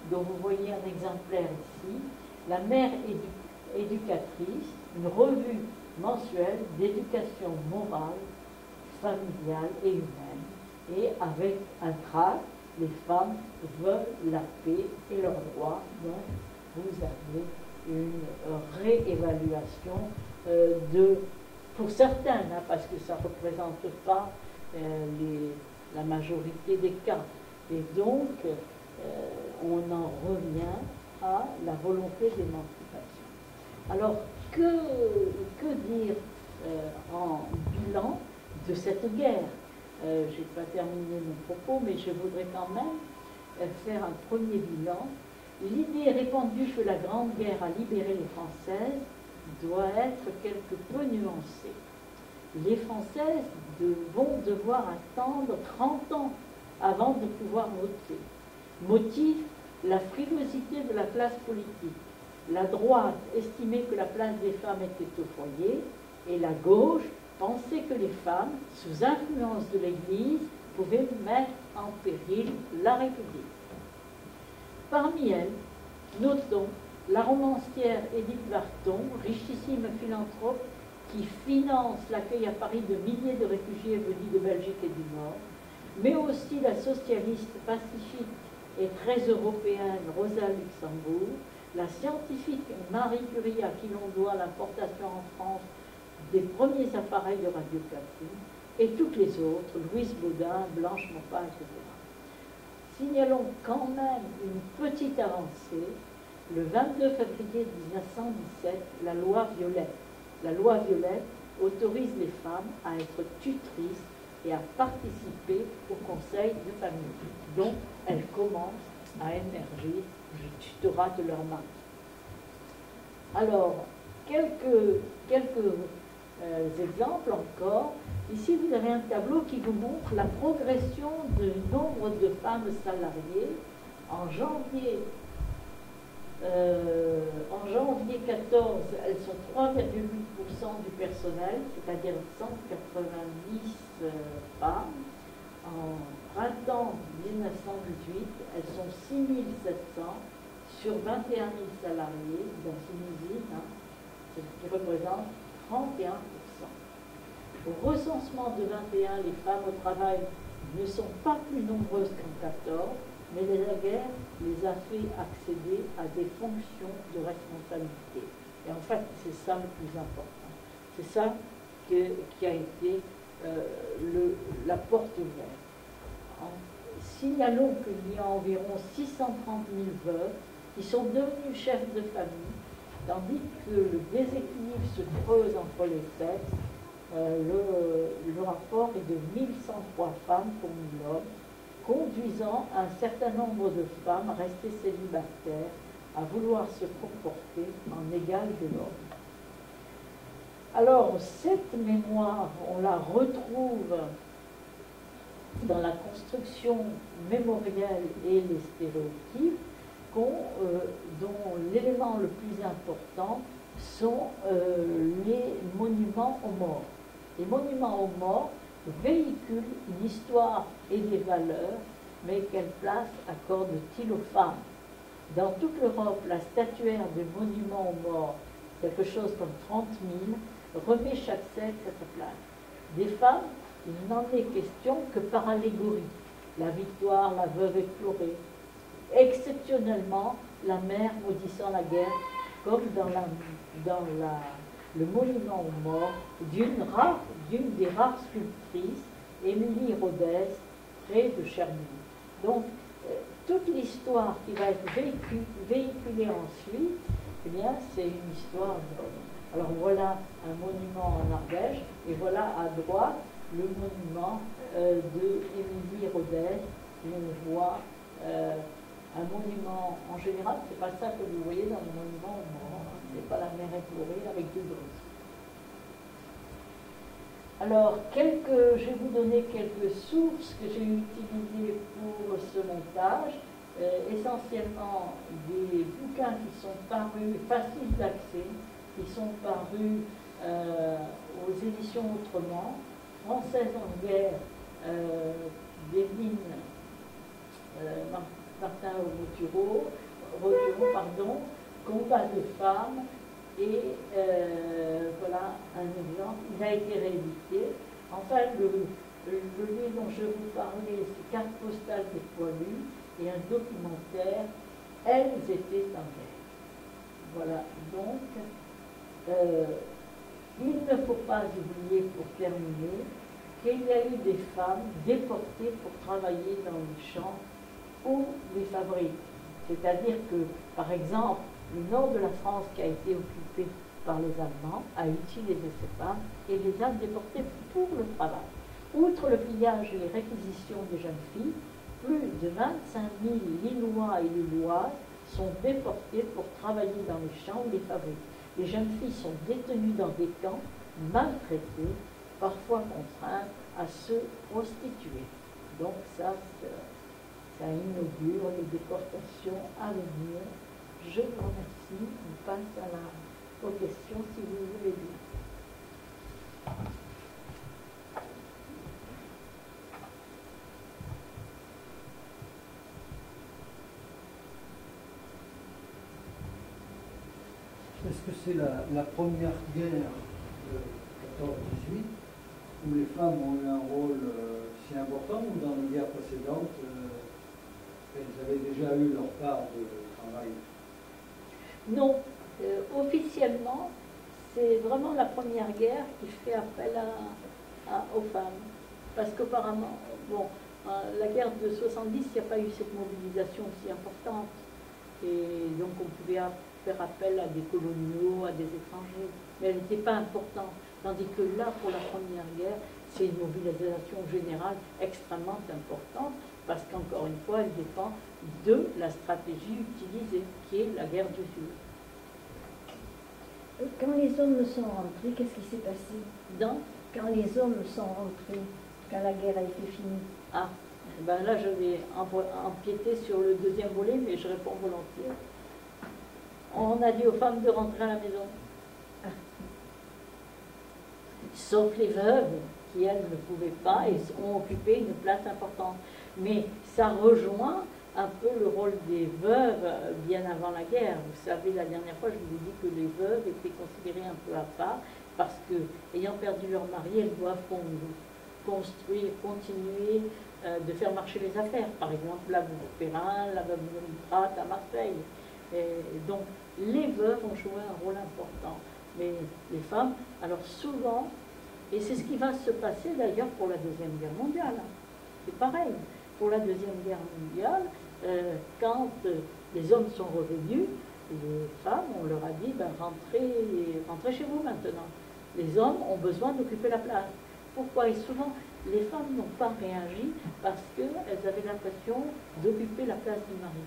dont vous voyez un exemplaire ici, La mère édu éducatrice, une revue mensuelle d'éducation morale, familiale et humaine, et avec un tract, les femmes veulent la paix et leurs droits. Donc vous avez une réévaluation euh, de, pour certains, hein, parce que ça ne représente pas euh, les, la majorité des cas. Et donc, euh, on en revient à la volonté d'émancipation. Alors, que, que dire euh, en bilan de cette guerre? euh, Je n'ai pas terminé mon propos, mais je voudrais quand même euh, faire un premier bilan. L'idée répandue que la Grande Guerre a libéré les Françaises doit être quelque peu nuancée. Les Françaises de, vont devoir attendre trente ans avant de pouvoir voter. Motif, la frilosité de la classe politique. La droite estimait que la place des femmes était au foyer, et la gauche pensait que les femmes, sous influence de l'Église, pouvaient mettre en péril la République. Parmi elles, notons la romancière Édith Wharton, richissime philanthrope, qui finance l'accueil à Paris de milliers de réfugiés venus de Belgique et du Nord, mais aussi la socialiste pacifique et très européenne Rosa Luxembourg, la scientifique Marie Curie, à qui l'on doit l'importation en France des premiers appareils de radiographie, et toutes les autres, Louise Baudin, Blanche Maupin, et cetera. Signalons quand même une petite avancée. Le vingt-deux février mille neuf cent dix-sept, la loi Violette. La loi Violette autorise les femmes à être tutrices et à participer au conseil de famille. Donc, elles commencent à émerger du tutorat de leur mari. Alors, quelques, quelques euh, exemples encore. Ici, vous avez un tableau qui vous montre la progression du nombre de femmes salariées. En janvier, euh, en janvier quatorze, elles sont trois virgule huit pour cent du personnel, c'est-à-dire cent quatre-vingt-dix euh, femmes. En printemps mille neuf cent dix-huit, elles sont six mille sept cents sur vingt et un mille salariés dans une usine, hein, ce qui représente trente et un pour cent. Au recensement de vingt et un, les femmes au travail ne sont pas plus nombreuses qu'en quatorze, mais la guerre les a fait accéder à des fonctions de responsabilité. Et en fait, c'est ça le plus important. C'est ça que, qui a été euh, le, la porte ouverte. En, signalons qu'il y a environ six cent trente mille veuves qui sont devenues chefs de famille, tandis que le déséquilibre se creuse entre les sexes. Euh, le, le rapport est de mille cent trois femmes pour mille hommes, conduisant un certain nombre de femmes restées célibataires à vouloir se comporter en égal de l'homme. Alors, cette mémoire, on la retrouve dans la construction mémorielle et les stéréotypes, euh, dont l'élément le plus important sont euh, les monuments aux morts. Les monuments aux morts véhiculent une histoire et des valeurs, mais quelle place accorde-t-il aux femmes? Dans toute l'Europe, la statuaire des monuments aux morts, quelque chose comme trente mille, remet chaque sexe à sa place. Des femmes, il n'en est question que par allégorie. La victoire, la veuve éplorée. Exceptionnellement, la mère maudissant la guerre, comme dans, la, dans la, le monument aux morts d'une rare, d'une des rares sculptrices, Émilie Rodez, près de Cherbourg. Donc, euh, toute l'histoire qui va être véhicu, véhiculée ensuite, eh bien, c'est une histoire d'homme. Alors voilà un monument en Ardèche, et voilà à droite le monument euh, de Émilie Rodez, où on voit euh, un monument, en général, c'est pas ça que vous voyez dans le monument aux morts, hein. C'est pas la mer éplorée avec deux grosses. Alors, quelques, je vais vous donner quelques sources que j'ai utilisées pour ce montage, euh, essentiellement des bouquins qui sont parus, faciles d'accès, qui sont parus euh, aux éditions Autrement, Française en guerre, euh, d'Evelyne euh, Martin Roturo, Roturo, pardon, Combat de femmes, et euh, voilà un exemple. Il a été réédité. Enfin, le, le, le livre dont je vous parlais, c'est Carte postale des poilus et un documentaire, Elles étaient en guerre. Voilà, donc, euh, il ne faut pas oublier, pour terminer, qu'il y a eu des femmes déportées pour travailler dans les champs ou les fabriques. C'est-à-dire que, par exemple, le nord de la France qui a été occupé par les Allemands a utilisé ces femmes et les a déportées pour le travail. Outre le pillage et les réquisitions des jeunes filles, plus de vingt-cinq mille Lillois et Lilloises sont déportés pour travailler dans les champs ou les fabriques. Les jeunes filles sont détenues dans des camps, maltraitées, parfois contraintes à se prostituer. Donc ça, ça inaugure les déportations à venir. Je vous remercie. On passe à la, aux questions si vous voulez bien. Est-ce que c'est la, la première guerre de quatorze dix-huit où les femmes ont eu un rôle euh, si important, ou dans les guerres précédentes, euh, elles avaient déjà eu leur part de travail? Non, euh, officiellement, c'est vraiment la première guerre qui fait appel à, à, aux femmes. Parce qu'apparemment, bon, euh, la guerre de soixante-dix, il n'y a pas eu cette mobilisation aussi importante. Et donc on pouvait faire appel à des coloniaux, à des étrangers, mais elle n'était pas importante. Tandis que là, pour la première guerre, c'est une mobilisation générale extrêmement importante, parce qu'encore une fois, elle dépend de la stratégie utilisée, qui est la guerre du Sud. Quand les hommes sont rentrés, qu'est-ce qui s'est passé? Donc, Quand les hommes sont rentrés, quand la guerre a été finie. Ah, ben là, je vais empiéter sur le deuxième volet, mais je réponds volontiers. On a dit aux femmes de rentrer à la maison. Ah. Sauf les veuves, qui elles ne pouvaient pas et ont occupé une place importante. Mais ça rejoint un peu le rôle des veuves bien avant la guerre. Vous savez, la dernière fois, je vous ai dit que les veuves étaient considérées un peu à part, parce que, ayant perdu leur mari, elles doivent construire, continuer euh, de faire marcher les affaires. Par exemple, la veuve Perrin, la veuve Prat à Marseille. Et donc, les veuves ont joué un rôle important. Mais les femmes, alors souvent, et c'est ce qui va se passer d'ailleurs pour la Deuxième Guerre mondiale. C'est pareil. Pour la Deuxième Guerre mondiale, euh, quand euh, les hommes sont revenus, les femmes, on leur a dit, ben, rentrez, rentrez chez vous maintenant. Les hommes ont besoin d'occuper la place. Pourquoi? Et souvent, les femmes n'ont pas réagi parce qu'elles avaient l'impression d'occuper la place du mari.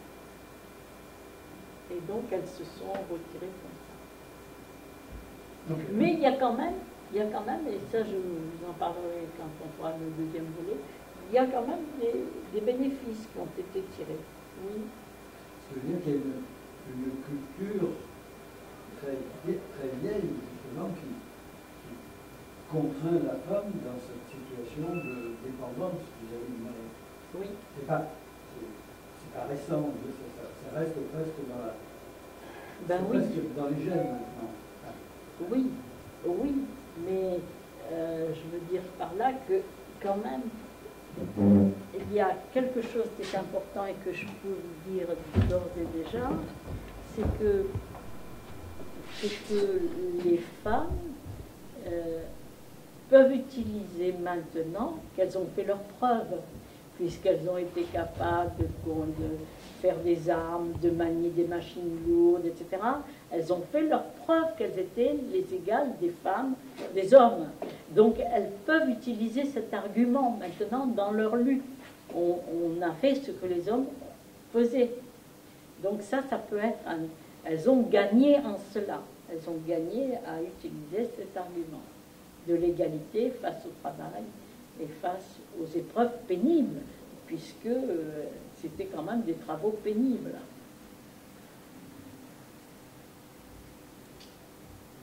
Et donc, elles se sont retirées comme ça. Okay. Mais il y a quand même, il y a quand même, et ça je vous en parlerai quand on fera le deuxième volet, il y a quand même des, des bénéfices qui ont été tirés. Oui. Ça veut dire qu'il y a une, une culture très, très vieille, justement, qui, qui contraint la femme dans cette situation de dépendance vis-à-vis du mari. Oui. C'est pas, c'est pas récent, ça, ça, ça reste presque dans la, ben oui. presque dans les gènes maintenant. Ah. Oui, oui, mais euh, je veux dire par là que quand même, il y a quelque chose qui est important et que je peux vous dire d'ores et déjà, c'est que, c'est que les femmes euh, peuvent utiliser maintenant qu'elles ont fait leurs preuves, puisqu'elles ont été capables de, de faire des armes, de manier des machines lourdes, et cetera. Elles ont fait leurs preuves qu'elles étaient les égales des femmes, des hommes. Donc elles peuvent utiliser cet argument maintenant dans leur lutte. On, on a fait ce que les hommes faisaient. Donc ça, ça peut être... Un, elles ont gagné en cela. Elles ont gagné à utiliser cet argument de l'égalité face au travail et face aux épreuves pénibles, puisque euh, c'était quand même des travaux pénibles.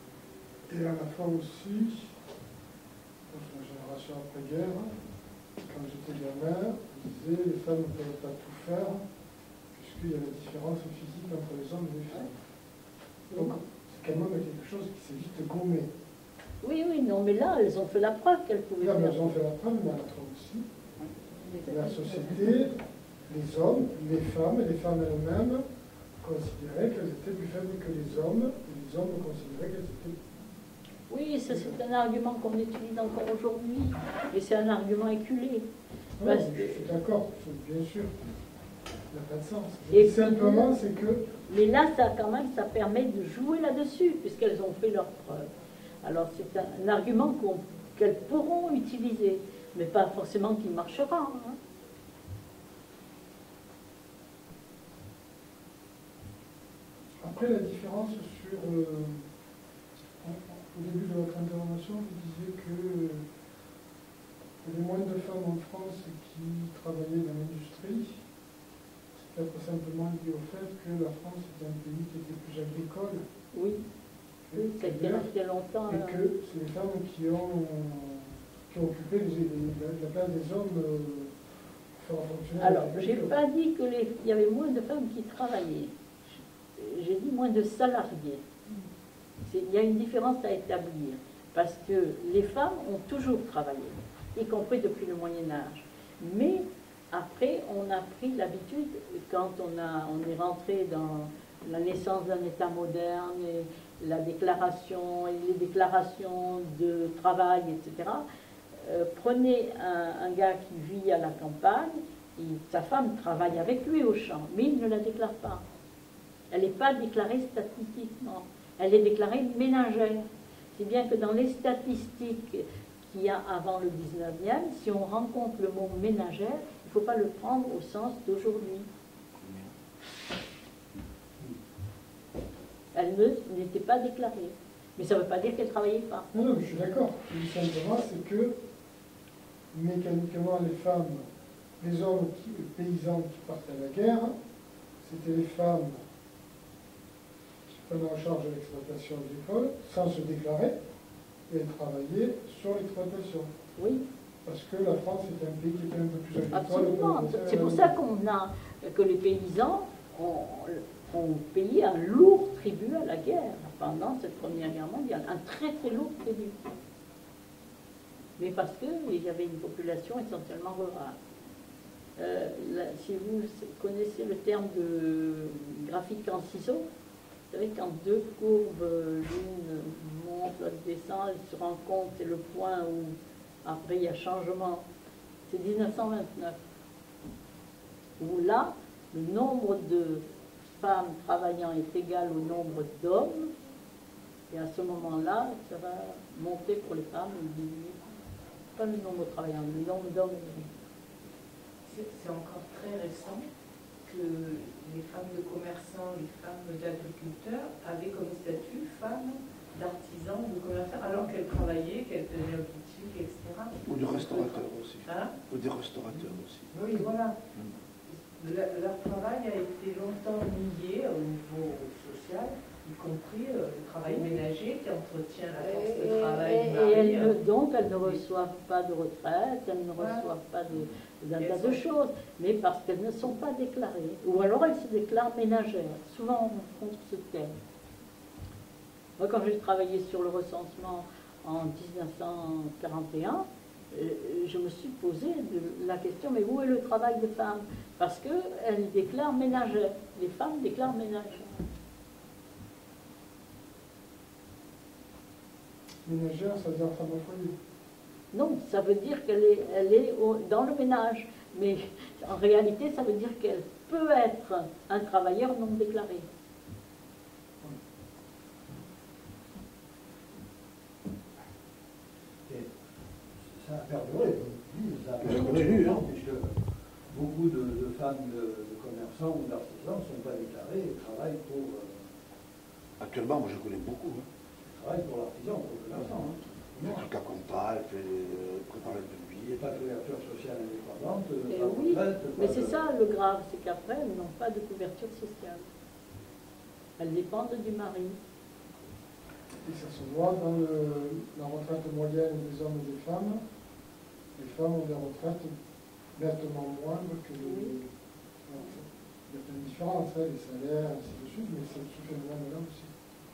Et à la fois aussi, dans la génération après-guerre, quand j'étais gamin, on disait les femmes ne peuvent pas tout faire, puisqu'il y a la différence physique entre les hommes et les femmes. Donc, c'est quand même quelque chose qui s'est vite gommé. Oui, oui, non, mais là, elles ont fait la preuve qu'elles pouvaient Là, faire. elles ont fait la preuve, mais à la fois aussi. La société, les hommes, les femmes, et les femmes elles-mêmes considéraient qu'elles étaient plus faibles que les hommes, et les hommes considéraient qu'elles étaient... Oui, ça c'est un argument qu'on utilise encore aujourd'hui, et c'est un argument éculé. Oui, Parce je suis d'accord, bien sûr. Il n'y a pas de sens. Et simplement, c'est que... Mais là, ça, quand même, ça permet de jouer là-dessus, puisqu'elles ont fait leur preuve. Alors, c'est un, un argument qu'on, qu'elles pourront utiliser, mais pas forcément qui marchera. Hein. Après, la différence sur... Euh, au début de votre intervention, vous disiez que euh, il y avait moins de femmes en France qui travaillaient dans l'industrie. C'est peut-être simplement dû au fait que la France était un pays qui était plus agricole. Oui, oui, ça a été resté longtemps. Et là. que c'est les femmes qui ont, qui ont occupé les, les, la place des hommes euh, pour faire fonctionner. Alors, je n'ai pas dit qu'il y avait moins de femmes qui travaillaient. J'ai dit moins de salariés. Il y a une différence à établir, parce que les femmes ont toujours travaillé, y compris depuis le Moyen-Âge. Mais après, on a pris l'habitude, quand on, a, on est rentré dans la naissance d'un État moderne, et la déclaration, et les déclarations de travail, et cetera, euh, prenez un, un gars qui vit à la campagne, et sa femme travaille avec lui au champ, mais il ne la déclare pas. Elle n'est pas déclarée statistiquement. Elle est déclarée ménagère. Si bien que dans les statistiques qu'il y a avant le dix-neuvième, si on rencontre le mot ménagère, il ne faut pas le prendre au sens d'aujourd'hui. Elle ne, n'était pas déclarée. Mais ça ne veut pas dire qu'elle ne travaillait pas. Non, non, je suis d'accord. Je dis simplement, c'est que mécaniquement, les femmes, les hommes, qui, les paysans qui partent à la guerre, c'était les femmes prenaient en charge l'exploitation agricole sans se déclarer et travaillaient sur l'exploitation. Oui. Parce que la France était un pays qui était un peu plus agricole. Absolument. C'est pour ça qu'on a, que les paysans ont, ont payé un lourd tribut à la guerre pendant cette Première Guerre mondiale. Un très très lourd tribut. Mais parce qu'il y avait une population essentiellement rurale. Euh, là, si vous connaissez le terme de graphique en ciseaux, vous savez, quand deux courbes, l'une monte, l'autre descend, elles se rencontrent, c'est le point où après il y a changement. C'est mille neuf cent vingt-neuf. Où là, le nombre de femmes travaillant est égal au nombre d'hommes. Et à ce moment-là, ça va monter pour les femmes, pas le nombre de travaillant, le nombre d'hommes. C'est encore très récent que les femmes de commerçants, les femmes d'agriculteurs avaient comme statut femmes d'artisans, de commerçants, alors qu'elles travaillaient, qu'elles tenaient un boutique, et cetera. Ou de restaurateurs aussi. Hein? Ou des restaurateurs aussi. Oui, voilà. Le, leur travail a été longtemps nié au niveau social, y compris euh, le travail ménager qui entretient la force de travail et, du et mari. elles ne, euh, donc elles ne reçoivent pas de retraite, elles ne Voilà. reçoivent pas de, d'un Et tas elles de sont- choses, mais parce qu'elles ne sont pas déclarées. Ou alors elles se déclarent ménagères. Souvent on trouve ce terme. Moi quand j'ai travaillé sur le recensement en dix-neuf cent quarante et un, euh, je me suis posé de, la question, mais où est le travail des femmes? Parce qu'elles déclarent ménagères. Les femmes déclarent ménagères. Ménagère, ça veut dire femme au foyer. Non, ça veut dire qu'elle est, elle est au- dans le ménage. Mais en réalité, ça veut dire qu'elle peut être un travailleur non déclaré. Et ça a perduré, comme tu dis, ça a Ça perduré continue, longtemps, hein. puisque beaucoup de, de femmes de, de commerçants ou d'artisans ne sont pas déclarées et travaillent pour, euh, Actuellement, moi je connais beaucoup. Hein. travaillent pour l'artisan, pour le commerçant. Hein. Elle fait toute la compta, elle fait euh, prépare le Il devis. n'y a pas de couverture sociale indépendante, Et pas de oui, retraite, mais pas c'est de- ça le grave, c'est qu'après, elles n'ont pas de couverture sociale. Elles dépendent du mari. Et ça se voit dans le, la retraite moyenne des hommes et des femmes, les femmes ont des retraites nettement moindres que les... Alors, il y a plein de différences, hein, les salaires, ainsi de suite, mais c'est ce phénomène-là aussi.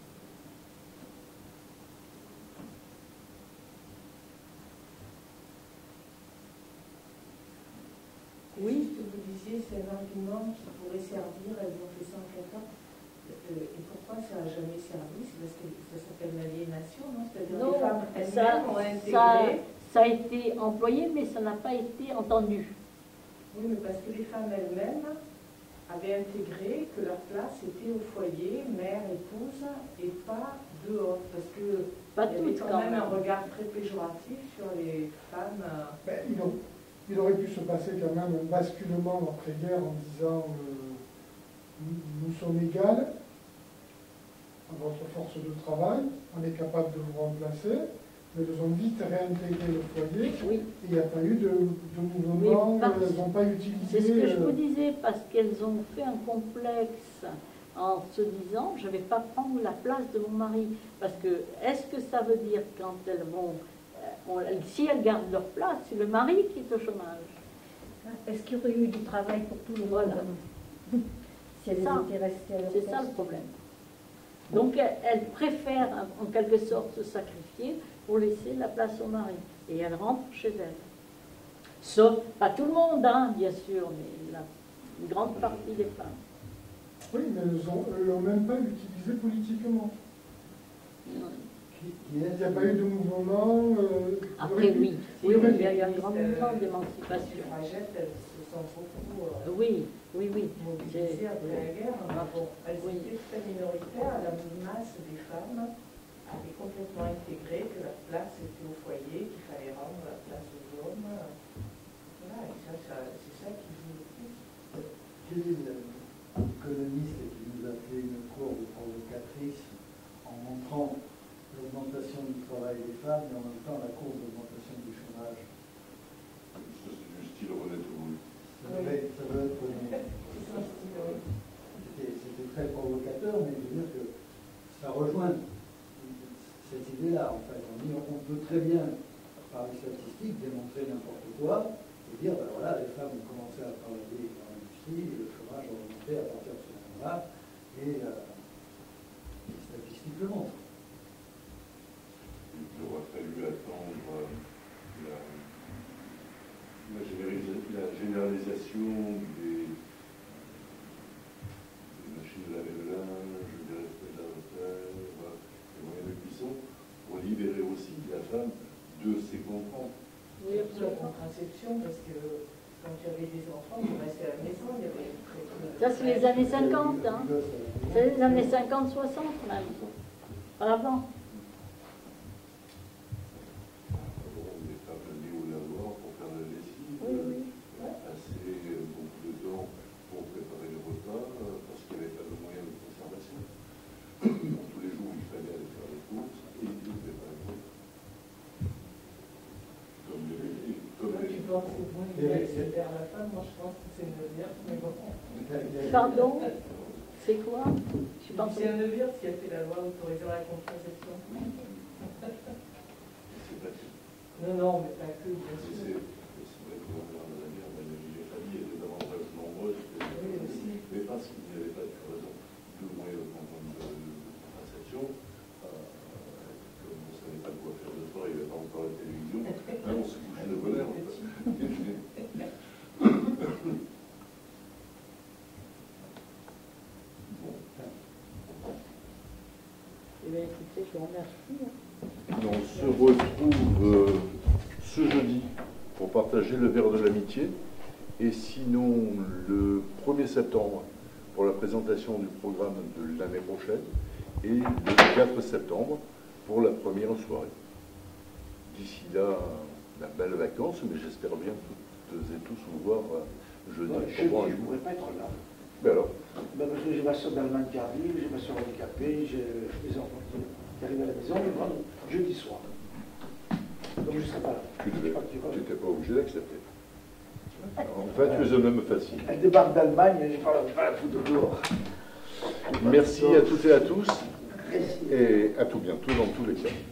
Oui, ce que vous disiez, c'est un argument qui pourrait servir, elles ont fait ça en quatre ans. Euh, et pourquoi ça n'a jamais servi? C'est parce que ça s'appelle l'aliénation, non? C'est-à-dire que les femmes elles-mêmes ont intégré. Ça, ça a été employé, mais ça n'a pas été entendu. Oui, mais parce que les femmes elles-mêmes avaient intégré que leur place était au foyer, mère, épouse, et pas dehors. Parce que Pas il y avait toutes, quand quand même même. un regard très péjoratif sur les femmes. euh, Ben, il, a- il aurait pu se passer quand même un basculement après-guerre en disant euh, nous, nous sommes égales à votre force de travail, on est capable de vous remplacer, mais elles ont vite réintégré le foyer Oui, et il n'y a pas eu de, de mouvement, Oui, parce- elles n'ont pas utilisé. c'est ce que je euh, vous disais, parce qu'elles ont fait un complexe en se disant je ne vais pas prendre la place de mon mari. Parce que, est-ce que ça veut dire quand elles vont, euh, on- si elles gardent leur place, c'est le mari qui est au chômage? Est-ce qu'il y aurait eu du travail pour tout le monde Voilà. si elles Ça, étaient restées à leur C'est ça poste? le problème. Donc elles, elles préfèrent en quelque sorte se sacrifier pour laisser la place au mari. Et elles rentrent chez elles. Sauf, pas tout le monde, hein, bien sûr, mais la, une grande partie des femmes. Oui, mais elles ne l'ont même pas utilisé politiquement. Qui, qui Il est n'y a pas eu de mouvement. euh, Après, il aurait pu- oui, oui, il aurait oui, il y a eu un Euh, grand mouvement Les d'émancipation. suffragettes, elles se sont beaucoup euh, Oui, oui, oui. mobilisées après la guerre. Mais bon, elles Oui. étaient très minoritaires. La masse des femmes avait complètement intégré que leur place était au foyer, qu'il fallait rendre la place aux hommes. Voilà, et ça, ça- c'est ça qui joue le plus. Quel est l'économiste qui nous a fait une courbe provocatrice en montrant l'augmentation du travail des femmes et en même temps la courbe d'augmentation du chômage? Ça, c'est du style René Toulouse. Ça devait, ça devait être une- C'est son style, oui. C'était c'était très provocateur, mais je veux dire que ça rejoint cette idée-là, en fait. On dit on peut très bien, par les statistiques, démontrer n'importe quoi et dire, ben voilà, les femmes ont commencé à travailler dans l'industrie, et le chômage a augmenté à partir de ce moment-là, et euh, les statistiques le montrent. Il aura fallu attendre euh, la, la, généralisa- la généralisation des, des machines de laver le linge, des respirateurs, des moyens de cuisson, pour libérer aussi la femme de ses contraintes. Oui, La absolument. contraception, parce que quand il y avait des enfants, ils restaient à la maison, il y avait très peu de... Ça, c'est les années cinquante, hein. C'est les années cinquante soixante même. Pas avant. Les femmes venaient au lavoir pour faire la lessive, Oui, oui. passer beaucoup de temps pour préparer le repas, parce qu'il n'y avait pas de moyen de conservation. Donc, tous les jours, il fallait aller faire les courses et de préparer le repas. Comme les, comme Quand tu les, penses que bon, il c'est vers la femme, moi je pense que c'est une neuvième, mais bon. Pardon? C'est quoi? Je pense C'est un neuvième qui a fait la loi autorisant la contraception. c'est pas que Non, non, mais pas que, bien c'est sûr. c'est vrai que dans la guerre, les familles étaient davantage nombreuses que Oui, aussi. mais parce qu'il n'y avait pas de raison de moyens de contraception, euh, comme on ne savait pas quoi faire le soir, il n'y avait pas encore la télévision, hein, on se couchait de bonne heure. en fait. Bon. Eh bien, écoutez, je vous remercie. hein. On se retrouve euh, ce jeudi pour partager le verre de l'amitié et sinon le premier septembre pour la présentation du programme de l'année prochaine et le quatre septembre pour la première soirée. D'ici là, la belle vacances, mais j'espère bien toutes et tous vous voir euh, jeudi. Ouais, je Au revoir. ne pourrais pas être là. Mais alors, Ben, parce que j'ai ma soeur d'Allemagne qui arrive, j'ai ma soeur handicapée, j'ai mes enfants qui qui arrivent à la maison, mais bon, jeudi soir. Donc je ne serai pas là. tu Je participerai. n'étais pas obligé d'accepter. En fait, tu es un homme facile. Elle débarque d'Allemagne, je ne vais pas la- pas la foutre dehors. Merci à toutes et à tous Merci. et à tout bientôt dans tous les cas.